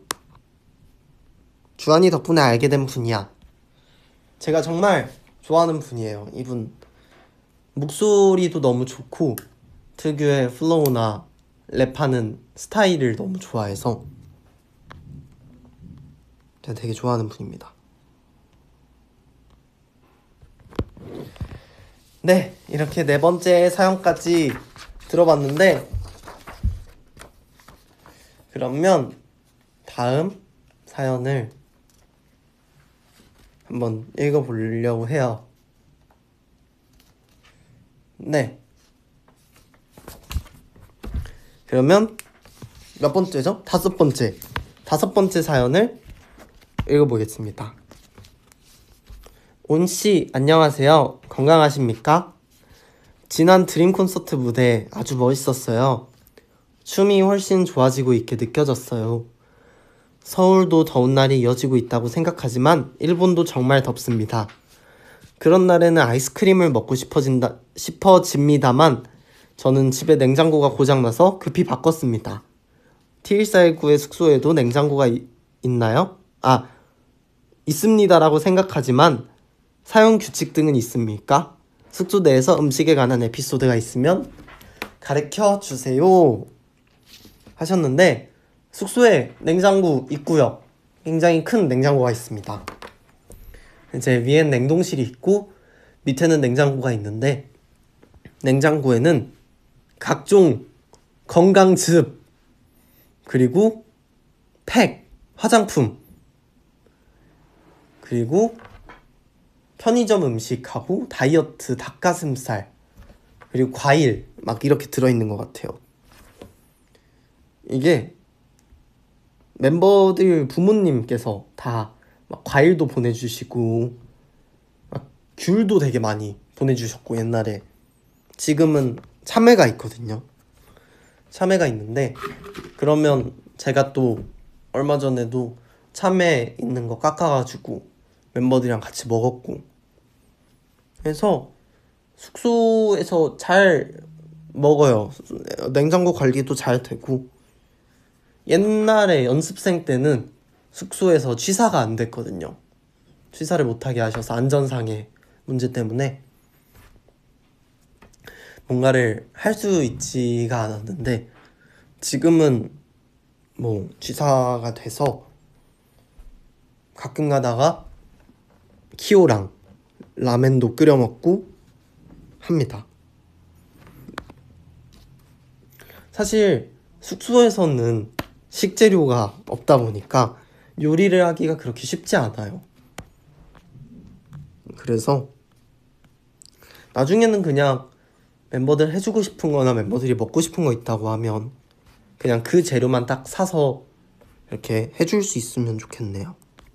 주한이 덕분에 알게 된 분이야. 제가 정말 좋아하는 분이에요. 이분 목소리도 너무 좋고 특유의 플로우나 랩하는 스타일을 너무 좋아해서 제가 되게 좋아하는 분입니다. 네, 이렇게 네 번째 사연까지 들어봤는데 그러면 다음 사연을 한번 읽어보려고 해요. 네. 그러면 몇 번째죠? 다섯 번째. 다섯 번째 사연을 읽어보겠습니다. 온씨, 안녕하세요. 건강하십니까? 지난 드림 콘서트 무대 아주 멋있었어요. 춤이 훨씬 좋아지고 있게 느껴졌어요. 서울도 더운 날이 이어지고 있다고 생각하지만 일본도 정말 덥습니다. 그런 날에는 아이스크림을 먹고 싶어진다, 싶어집니다만 저는 집에 냉장고가 고장나서 급히 바꿨습니다. 티일사일구의 숙소에도 냉장고가 이, 있나요? 아, 있습니다라고 생각하지만 사용 규칙 등은 있습니까? 숙소 내에서 음식에 관한 에피소드가 있으면 가르쳐 주세요 하셨는데 숙소에 냉장고 있고요. 굉장히 큰 냉장고가 있습니다. 이제 위엔 냉동실이 있고 밑에는 냉장고가 있는데 냉장고에는 각종 건강즙 그리고 팩, 화장품 그리고 편의점 음식하고 다이어트 닭가슴살 그리고 과일 막 이렇게 들어있는 것 같아요. 이게 멤버들 부모님께서 다 막 과일도 보내주시고 막 귤도 되게 많이 보내주셨고 옛날에 지금은 참외가 있거든요. 참외가 있는데 그러면 제가 또 얼마 전에도 참외 있는 거 깎아가지고 멤버들이랑 같이 먹었고 그래서 숙소에서 잘 먹어요. 냉장고 관리도 잘 되고 옛날에 연습생 때는 숙소에서 취사가 안 됐거든요. 취사를 못하게 하셔서 안전상의 문제 때문에 뭔가를 할 수 있지가 않았는데 지금은 뭐 취사가 돼서 가끔 가다가 키오랑 라멘도 끓여 먹고 합니다. 사실 숙소에서는 식재료가 없다 보니까 요리를 하기가 그렇게 쉽지 않아요. 그래서 나중에는 그냥 멤버들 해주고 싶은 거나 멤버들이 먹고 싶은 거 있다고 하면 그냥 그 재료만 딱 사서 이렇게 해줄 수 있으면 좋겠네요.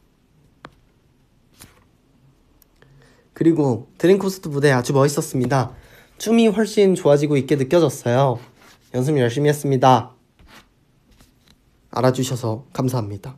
그리고 드림코스트 무대 아주 멋있었습니다. 춤이 훨씬 좋아지고 있게 느껴졌어요. 연습 열심히 했습니다. 알아주셔서 감사합니다.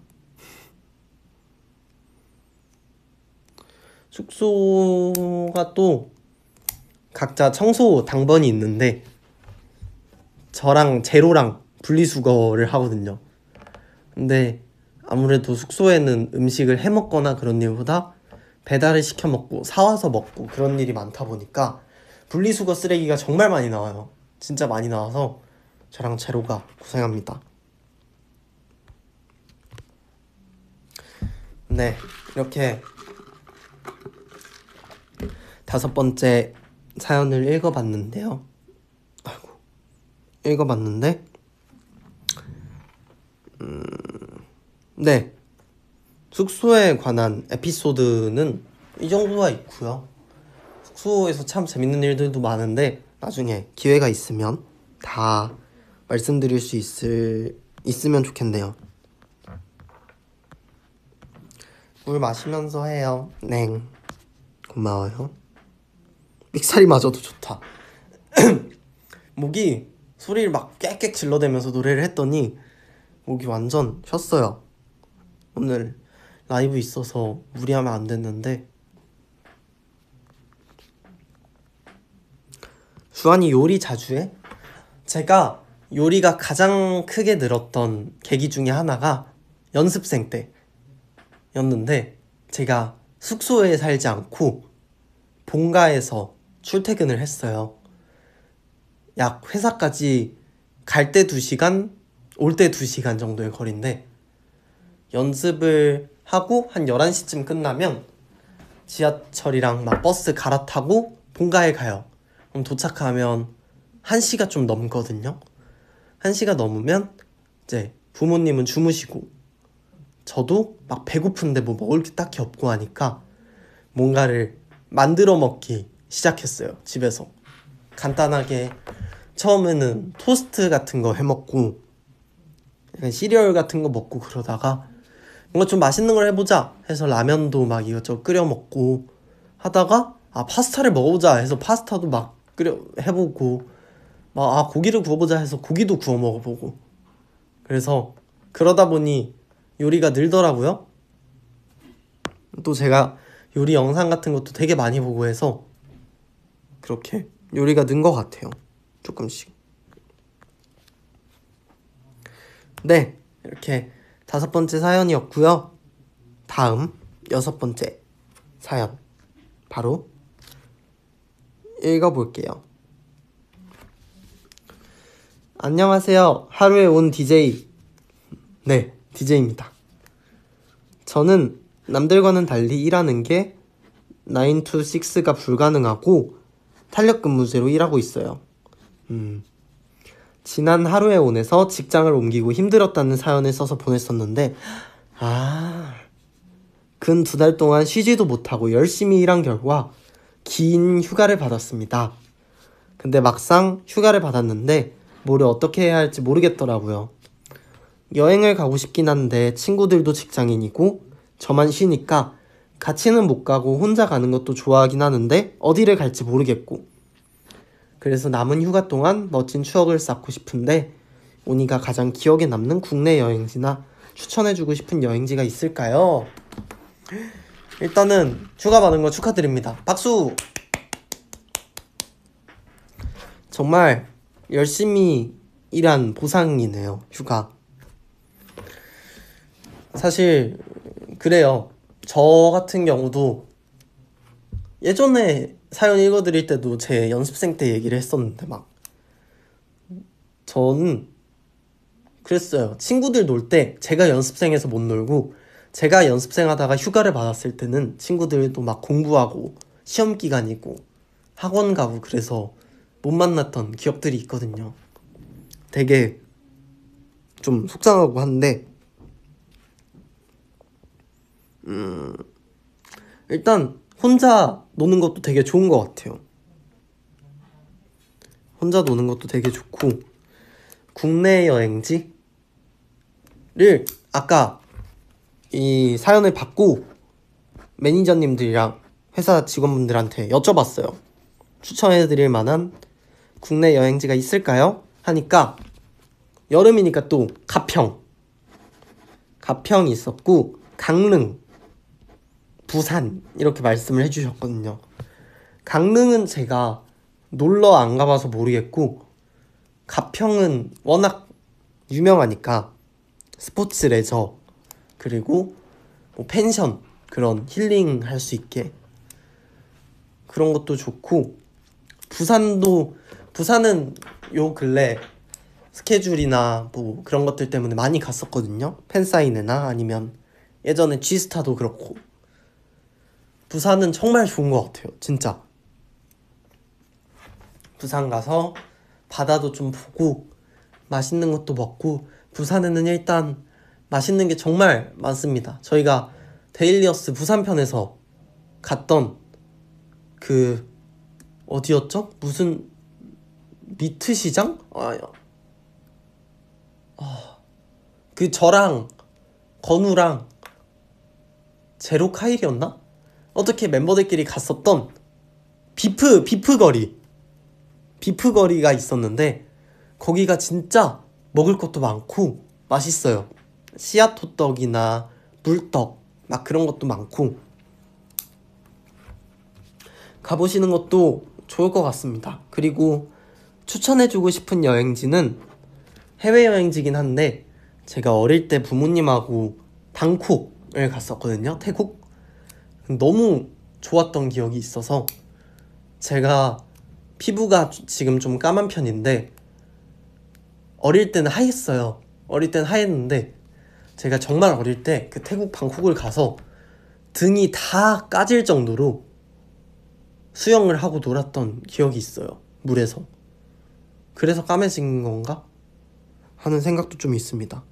숙소가 또 각자 청소 당번이 있는데 저랑 제로랑 분리수거를 하거든요. 근데 아무래도 숙소에는 음식을 해먹거나 그런 일보다 배달을 시켜 먹고 사와서 먹고 그런 일이 많다 보니까 분리수거 쓰레기가 정말 많이 나와요. 진짜 많이 나와서 저랑 제로가 고생합니다. 네, 이렇게 다섯 번째 사연을 읽어봤는데요. 아이고, 읽어봤는데, 음, 네, 숙소에 관한 에피소드는 이 정도가 있고요. 숙소에서 참 재밌는 일들도 많은데 나중에 기회가 있으면 다 말씀드릴 수 있을 있으면 좋겠네요. 물 마시면서 해요. 네, 고마워요. 삑사리마저도 좋다. 목이 소리를 막 꽥꽥 질러대면서 노래를 했더니 목이 완전 쉬었어요. 오늘 라이브 있어서 무리하면 안 됐는데. 주한이 요리 자주 해? 제가 요리가 가장 크게 늘었던 계기 중에 하나가 연습생 때였는데 제가 숙소에 살지 않고 본가에서 출퇴근을 했어요. 약 회사까지 갈 때 두 시간, 올 때 두 시간 정도의 거리인데 연습을 하고 한 열한 시쯤 끝나면 지하철이랑 막 버스 갈아타고 본가에 가요. 그럼 도착하면 한 시가 좀 넘거든요. 한 시가 넘으면 이제 부모님은 주무시고 저도 막 배고픈데 뭐 먹을 게 딱히 없고 하니까 뭔가를 만들어 먹기 시작했어요. 집에서 간단하게 처음에는 토스트 같은 거 해먹고 약간 시리얼 같은 거 먹고 그러다가 뭔가 좀 맛있는 걸 해보자 해서 라면도 막 이것저것 끓여 먹고 하다가 아 파스타를 먹어보자 해서 파스타도 막 끓여 해보고 막 아 고기를 구워보자 해서 고기도 구워 먹어보고 그래서 그러다 보니 요리가 늘더라고요. 또 제가 요리 영상 같은 것도 되게 많이 보고 해서 그렇게 요리가 는 것 같아요. 조금씩. 네, 이렇게 다섯 번째 사연이었고요. 다음 여섯 번째 사연 바로 읽어볼게요. 안녕하세요. 하루에 온 디제이. 네, 디제이입니다. 저는 남들과는 달리 일하는 게 나인 투 식스가 불가능하고 탄력근무제로 일하고 있어요. 음, 지난 하루에 온에서 직장을 옮기고 힘들었다는 사연을 써서 보냈었는데 아, 근 두 달 동안 쉬지도 못하고 열심히 일한 결과 긴 휴가를 받았습니다. 근데 막상 휴가를 받았는데 뭐를 어떻게 해야 할지 모르겠더라고요. 여행을 가고 싶긴 한데 친구들도 직장인이고 저만 쉬니까 같이는 못 가고 혼자 가는 것도 좋아하긴 하는데 어디를 갈지 모르겠고 그래서 남은 휴가 동안 멋진 추억을 쌓고 싶은데 오니가 가장 기억에 남는 국내 여행지나 추천해주고 싶은 여행지가 있을까요? 일단은 휴가 받은 거 축하드립니다. 박수! 정말 열심히 일한 보상이네요. 휴가. 사실 그래요. 저 같은 경우도 예전에 사연 읽어드릴 때도 제 연습생 때 얘기를 했었는데 막 저는 그랬어요. 친구들 놀 때 제가 연습생에서 못 놀고 제가 연습생 하다가 휴가를 받았을 때는 친구들도 막 공부하고 시험 기간이고 학원 가고 그래서 못 만났던 기억들이 있거든요. 되게 좀 속상하고 한데 음, 일단 혼자 노는 것도 되게 좋은 것 같아요. 혼자 노는 것도 되게 좋고, 국내 여행지를 아까 이 사연을 받고 매니저님들이랑 회사 직원분들한테 여쭤봤어요. 추천해드릴 만한 국내 여행지가 있을까요? 하니까 여름이니까 또 가평 가평이 있었고, 강릉, 부산 이렇게 말씀을 해주셨거든요. 강릉은 제가 놀러 안 가봐서 모르겠고, 가평은 워낙 유명하니까 스포츠 레저, 그리고 뭐 펜션, 그런 힐링 할 수 있게 그런 것도 좋고, 부산도, 부산은 요 근래 스케줄이나 뭐 그런 것들 때문에 많이 갔었거든요. 팬사인회나 아니면 예전에 G스타도 그렇고. 부산은 정말 좋은 것 같아요, 진짜. 부산 가서 바다도 좀 보고 맛있는 것도 먹고, 부산에는 일단 맛있는 게 정말 많습니다. 저희가 데일리어스 부산편에서 갔던 그 어디였죠? 무슨 미트시장? 아, 아, 그 저랑 건우랑 제로카일이었나? 어떻게 멤버들끼리 갔었던 비프 비프 거리 비프 거리가 있었는데, 거기가 진짜 먹을 것도 많고 맛있어요. 씨앗호떡이나 물떡 막 그런 것도 많고, 가보시는 것도 좋을 것 같습니다. 그리고 추천해주고 싶은 여행지는 해외여행지긴 한데, 제가 어릴 때 부모님하고 방콕을 갔었거든요. 태국. 너무 좋았던 기억이 있어서, 제가 피부가 지금 좀 까만 편인데 어릴 때는 하였어요. 어릴 때는 하였는데 제가 정말 어릴 때 그 태국 방콕을 가서 등이 다 까질 정도로 수영을 하고 놀았던 기억이 있어요, 물에서. 그래서 까매진 건가? 하는 생각도 좀 있습니다.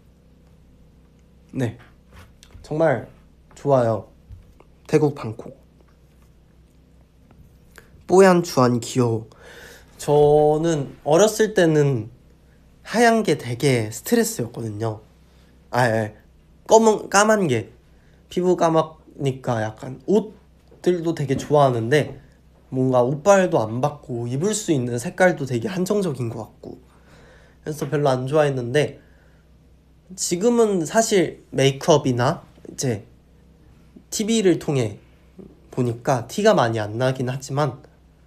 네, 정말 좋아요, 태국 방콕. 뽀얀 주한 귀여워. 저는 어렸을 때는 하얀 게 되게 스트레스였거든요. 아, 예. 검은, 까만 게, 피부 까맣니까 약간 옷들도 되게 좋아하는데, 뭔가 옷빨도 안 받고 입을 수 있는 색깔도 되게 한정적인 것 같고, 그래서 별로 안 좋아했는데, 지금은 사실 메이크업이나 이제 티비를 통해 보니까 티가 많이 안 나긴 하지만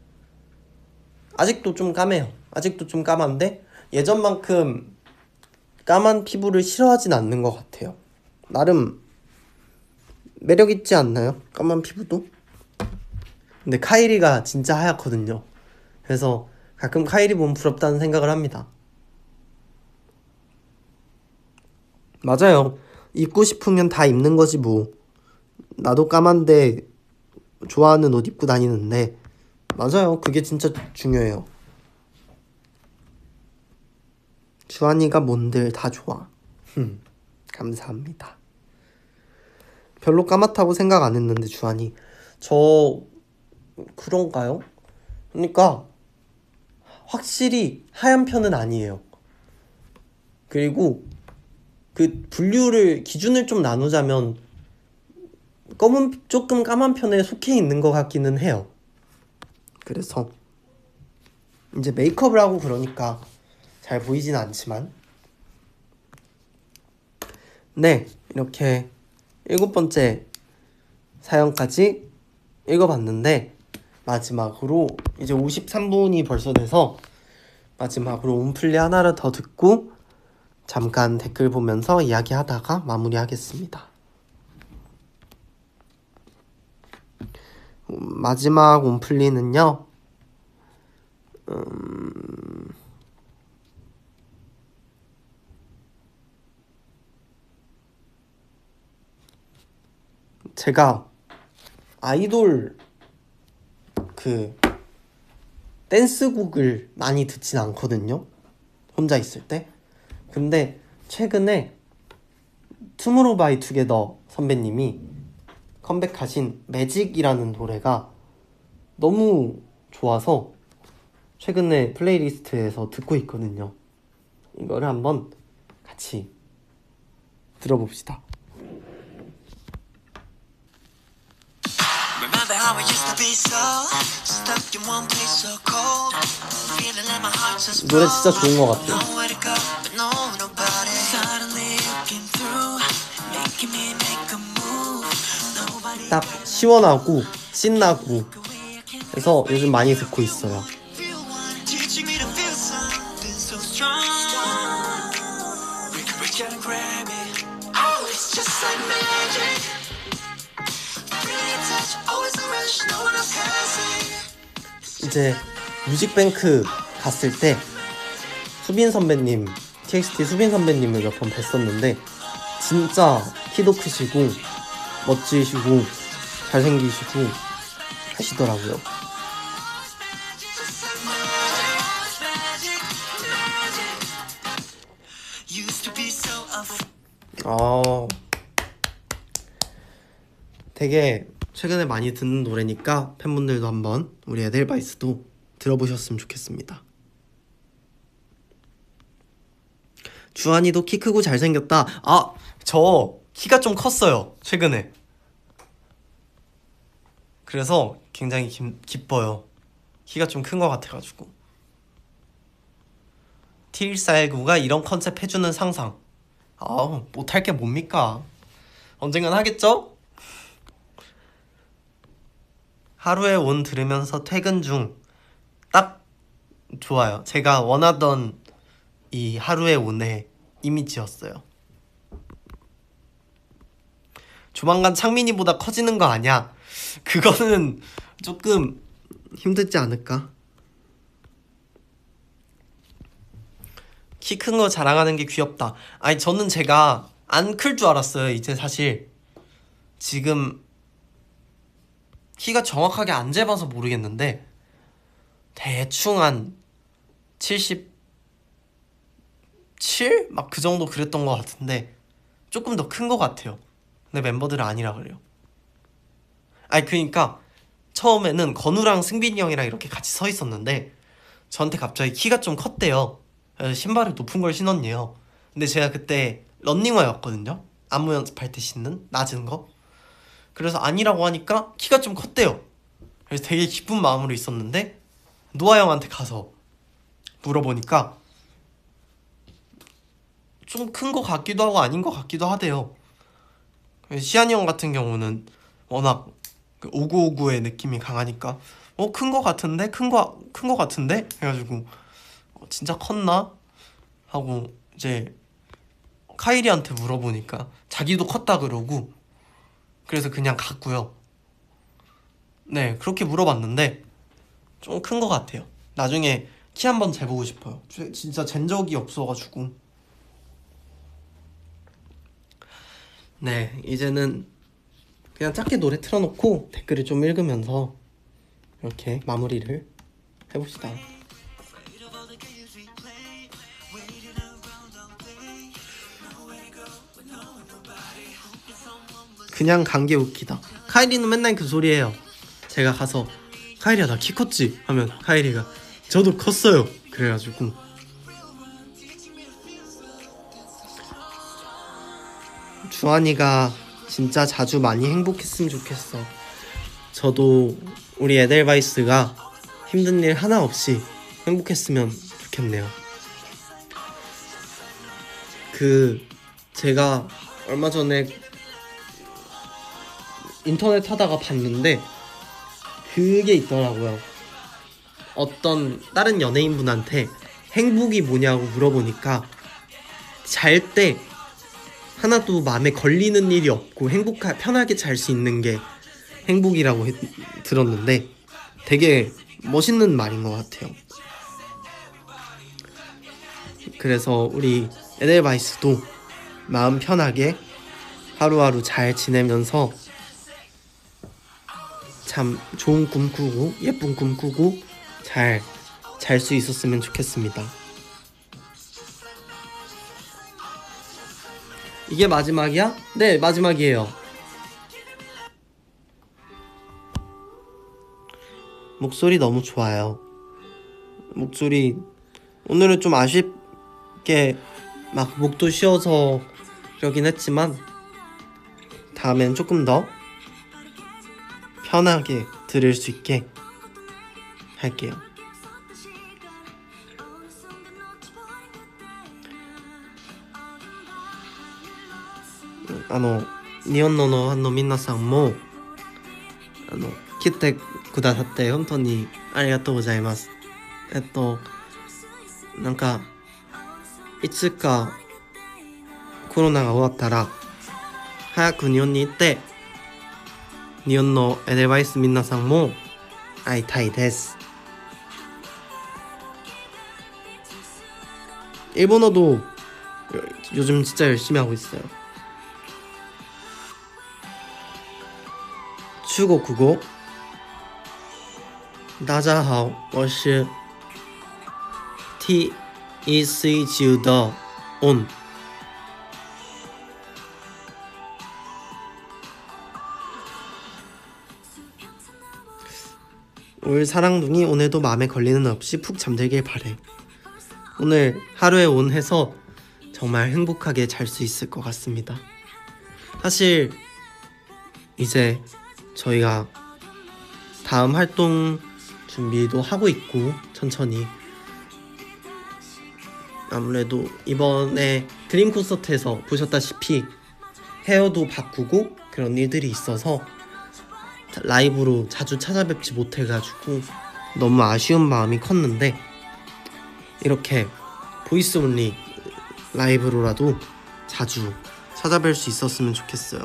아직도 좀 까매요. 아직도 좀 까만데 예전만큼 까만 피부를 싫어하진 않는 것 같아요. 나름 매력있지 않나요? 까만 피부도? 근데 카이리가 진짜 하얗거든요. 그래서 가끔 카이리 보면 부럽다는 생각을 합니다. 맞아요. 입고 싶으면 다 입는 거지 뭐. 나도 까만데 좋아하는 옷 입고 다니는데, 맞아요. 그게 진짜 중요해요. 주한이가 뭔들 다 좋아. 감사합니다. 별로 까맣다고 생각 안 했는데 주한이. 저 그런가요? 그러니까 확실히 하얀 편은 아니에요. 그리고 그 분류를, 기준을 좀 나누자면 검은, 조금 까만 편에 속해 있는 것 같기는 해요. 그래서 이제 메이크업을 하고 그러니까 잘 보이진 않지만, 네, 이렇게 일곱 번째 사연까지 읽어봤는데, 마지막으로 이제 오십삼 분이 벌써 돼서 마지막으로 온플리 하나를 더 듣고 잠깐 댓글 보면서 이야기하다가 마무리하겠습니다. 마지막 온플리는요, 음... 제가 아이돌 그 댄스곡을 많이 듣진 않거든요, 혼자 있을 때. 근데 최근에 투모로우바이투게더 선배님이 컴백하신 매직이라는 노래가 너무 좋아서 최근에 플레이리스트에서 듣고 있거든요. 이거를 한번 같이 들어봅시다. Remember how I used to be so stuck in one place so cold feeling like my heart just 노래 진짜 좋은 것 같아요. nowhere to go but no nobody suddenly you came through making me make a move nobody 딱 시원하고 신나고 그래서 요즘 많이 듣고 있어요. feel one teaching me to feel something so strong we can reach out and grab it oh it's just like magic 이제 뮤직뱅크 갔을 때 수빈 선배님, 티엑스티 수빈 선배님을 몇 번 뵀었는데 진짜 키도 크시고 멋지시고 잘생기시고 하시더라고요. 아, 되게 최근에 많이 듣는 노래니까 팬분들도 한번 우리 에델바이스도 들어보셨으면 좋겠습니다. 주한이도 키 크고 잘생겼다. 아, 저 키가 좀 컸어요 최근에. 그래서 굉장히 기, 기뻐요. 키가 좀 큰 것 같아가지고. 티일사일구가 이런 컨셉 해주는 상상. 아, 못할 게 뭡니까? 언젠간 하겠죠? 하루에 온 들으면서 퇴근 중 딱 좋아요. 제가 원하던 이 하루에 온의 이미지였어요. 조만간 창민이보다 커지는 거 아니야? 그거는 조금 힘들지 않을까? 키 큰 거 자랑하는 게 귀엽다. 아니 저는 제가 안 클 줄 알았어요. 이제 사실 지금 키가 정확하게 안 재봐서 모르겠는데 대충 한 칠십칠? 막 그 정도 그랬던 것 같은데 조금 더 큰 것 같아요. 근데 멤버들은 아니라 그래요. 아니 그니까 처음에는 건우랑 승빈이 형이랑 이렇게 같이 서 있었는데 저한테 갑자기 키가 좀 컸대요. 그래서 신발을 높은 걸 신었네요. 근데 제가 그때 런닝화였거든요. 안무 연습할 때 신는 낮은 거. 그래서 아니라고 하니까 키가 좀 컸대요. 그래서 되게 기쁜 마음으로 있었는데 노아 형한테 가서 물어보니까 좀 큰 거 같기도 하고 아닌 거 같기도 하대요. 시안이 형 같은 경우는 워낙 오구오구의 느낌이 강하니까 어? 큰 거 같은데? 큰 거, 큰 거 같은데? 해가지고 어, 진짜 컸나? 하고 이제 카이리한테 물어보니까 자기도 컸다 그러고 그래서 그냥 갔고요. 네, 그렇게 물어봤는데 좀 큰 거 같아요. 나중에 키 한번 재보고 싶어요. 진짜 잰 적이 없어가지고. 네, 이제는 그냥 짧게 노래 틀어놓고 댓글을 좀 읽으면서 이렇게 마무리를 해봅시다. 그냥 간 게 웃기다. 카이리는 맨날 그 소리예요. 제가 가서 카이리야 나 키 컸지? 하면 카이리가 저도 컸어요. 그래가지고 주한이가 진짜 자주 많이 행복했으면 좋겠어. 저도 우리 에델바이스가 힘든 일 하나 없이 행복했으면 좋겠네요. 그 제가 얼마 전에 인터넷 하다가 봤는데 그게 있더라고요. 어떤 다른 연예인분한테 행복이 뭐냐고 물어보니까 잘 때 하나도 마음에 걸리는 일이 없고 행복하, 편하게 잘 수 있는 게 행복이라고 해, 들었는데 되게 멋있는 말인 것 같아요. 그래서 우리 에델바이스도 마음 편하게 하루하루 잘 지내면서 참 좋은 꿈 꾸고 예쁜 꿈 꾸고 잘 잘 수 있었으면 좋겠습니다. 이게 마지막이야? 네, 마지막이에요. 목소리 너무 좋아요. 목소리 오늘은 좀 아쉽게 막 목도 쉬어서 그러긴 했지만 다음엔 조금 더 편하게 들을 수 있게 할게요. あの日本のファンの皆さんもあの来てくださって本当にありがとうございます。えっとなんかいつかコロナが終わったら早く日本に行って日本のエデバイス皆さんも会いたいです。 일본어도 요즘 진짜 열심히 하고 있어요. 중국어 大家好，我是 T E C 九的 On。 올 사랑둥이 오늘도 마음에 걸리는 없이 푹 잠들길 바래. 오늘 하루에 온 해서 정말 행복하게 잘 수 있을 것 같습니다. 사실 이제 저희가 다음 활동 준비도 하고 있고 천천히 아무래도 이번에 드림 콘서트에서 보셨다시피 헤어도 바꾸고 그런 일들이 있어서 라이브로 자주 찾아뵙지 못해가지고 너무 아쉬운 마음이 컸는데 이렇게 보이스 온리 라이브로라도 자주 찾아뵐 수 있었으면 좋겠어요.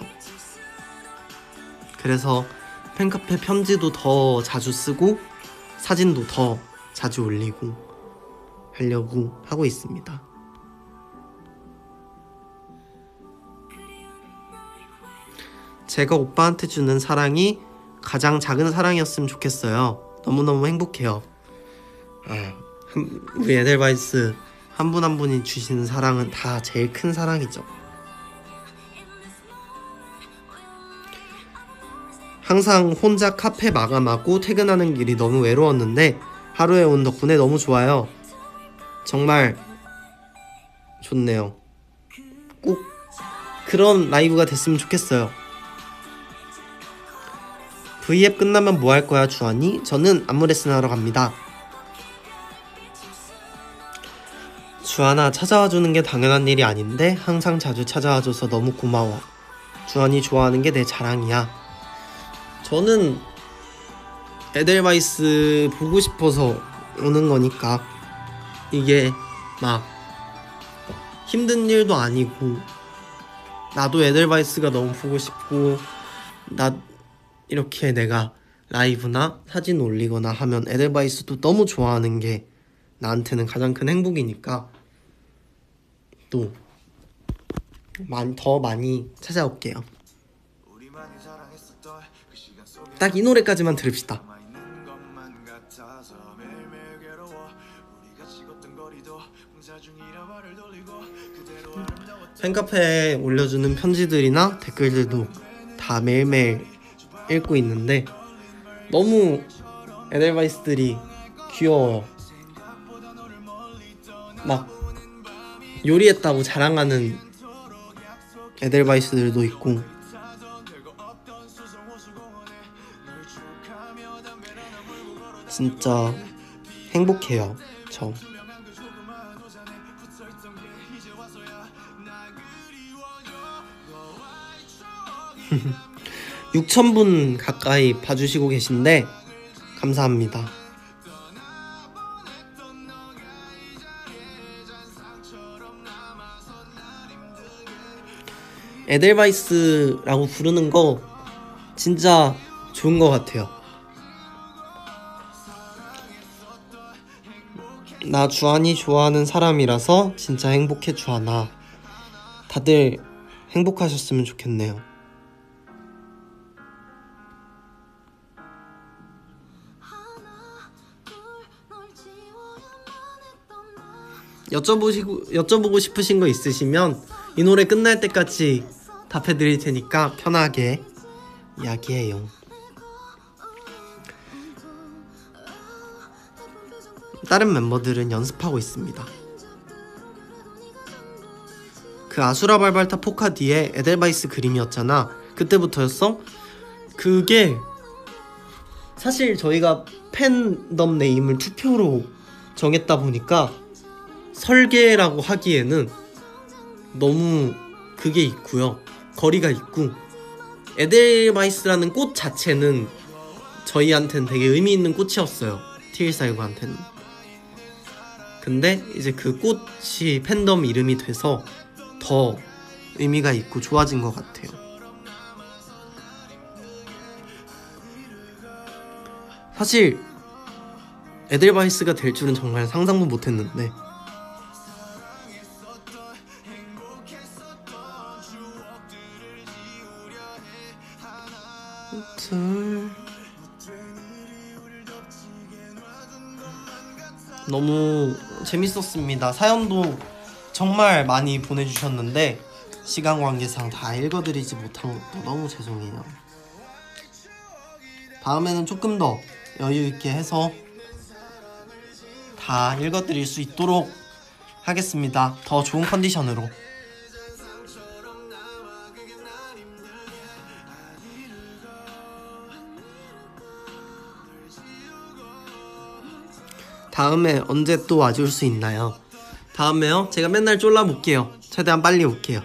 그래서 팬카페 편지도 더 자주 쓰고 사진도 더 자주 올리고 하려고 하고 있습니다. 제가 오빠한테 주는 사랑이 가장 작은 사랑이었으면 좋겠어요. 너무너무 행복해요. 아, 한, 우리 에델바이스 한 분 한 분이 주시는 사랑은 다 제일 큰 사랑이죠. 항상 혼자 카페 마감하고 퇴근하는 길이 너무 외로웠는데 하루에 온 덕분에 너무 좋아요. 정말 좋네요. 꼭 그런 라이브가 됐으면 좋겠어요. V앱 끝나면 뭐 할 거야 주한이? 저는 안무 레슨 하러 갑니다. 주한아, 찾아와 주는 게 당연한 일이 아닌데 항상 자주 찾아와줘서 너무 고마워. 주한이 좋아하는 게 내 자랑이야. 저는 에델바이스 보고 싶어서 오는 거니까 이게 막 힘든 일도 아니고 나도 에델바이스가 너무 보고 싶고 나 이렇게 내가 라이브나 사진 올리거나 하면 에델바이스도 너무 좋아하는 게 나한테는 가장 큰 행복이니까 또 많이, 더 많이 찾아올게요. 딱 이 노래까지만 들읍시다. 팬카페에 올려주는 편지들이나 댓글들도 다 매일매일 읽고 있는데 너무 에델바이스들이 귀여워요. 막 요리했다고 자랑하는 에델바이스들도 있고 진짜 행복해요. 저 육천 분 가까이 봐주시고 계신데 감사합니다. 에델바이스라고 부르는 거 진짜 좋은 것 같아요. 나 주한이 좋아하는 사람이라서 진짜 행복해. 주한아, 다들 행복하셨으면 좋겠네요. 여쭤보시고, 여쭤보고 싶으신 거 있으시면 이 노래 끝날 때까지 답해드릴 테니까 편하게 이야기해요. 다른 멤버들은 연습하고 있습니다. 그 아수라 발발타 포카 뒤에 에델바이스 그림이었잖아. 그때부터였어? 그게 사실 저희가 팬덤 네임을 투표로 정했다 보니까 설계라고 하기에는 너무 그게 있고요. 거리가 있고, 에델바이스라는 꽃 자체는 저희한테는 되게 의미 있는 꽃이었어요. 티일사십구한테는. 근데 이제 그 꽃이 팬덤 이름이 돼서 더 의미가 있고 좋아진 것 같아요. 사실 에델바이스가 될 줄은 정말 상상도 못했는데 둘 너무 재밌었습니다. 사연도 정말 많이 보내주셨는데 시간 관계상 다 읽어드리지 못한 것도 너무 죄송해요. 다음에는 조금 더 여유있게 해서 다 읽어드릴 수 있도록 하겠습니다. 더 좋은 컨디션으로. 다음에 언제 또 와줄 수 있나요? 다음에요? 제가 맨날 쫄라볼게요. 최대한 빨리 올게요.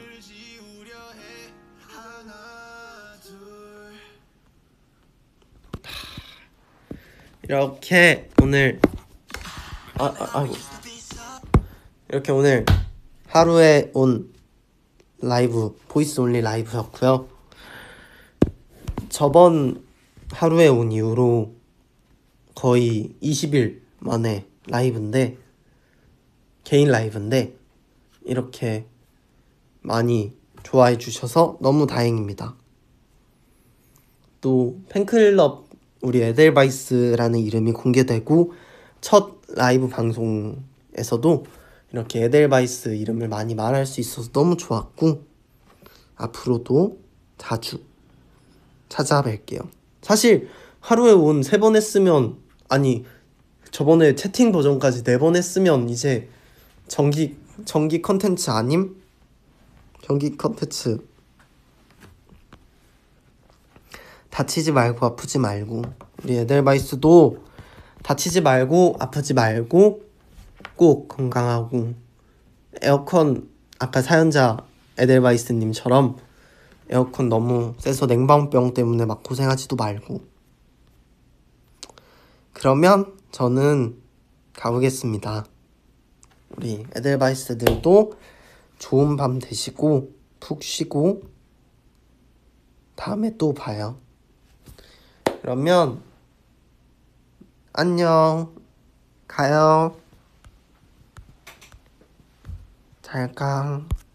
이렇게 오늘 아, 아, 아이고. 이렇게 오늘 하루에 온 라이브, 보이스 온리 라이브였고요. 저번 하루에 온 이후로 거의 이십 일 만에 라이브인데, 개인 라이브인데 이렇게 많이 좋아해 주셔서 너무 다행입니다. 또 팬클럽 우리 에델바이스라는 이름이 공개되고 첫 라이브 방송에서도 이렇게 에델바이스 이름을 많이 말할 수 있어서 너무 좋았고, 앞으로도 자주 찾아뵐게요. 사실 하루에 온 세 번 했으면, 아니 저번에 채팅 버전까지 네 번 했으면 이제 정기 정기 컨텐츠 아님? 정기 컨텐츠. 다치지 말고 아프지 말고, 우리 에델바이스도 다치지 말고 아프지 말고 꼭 건강하고, 에어컨 아까 사연자 에델바이스님처럼 에어컨 너무 세서 냉방병 때문에 막 고생하지도 말고. 그러면 저는 가보겠습니다. 우리 에델바이스들도 좋은 밤 되시고 푹 쉬고 다음에 또 봐요. 그러면 안녕. 가요. 잘 가.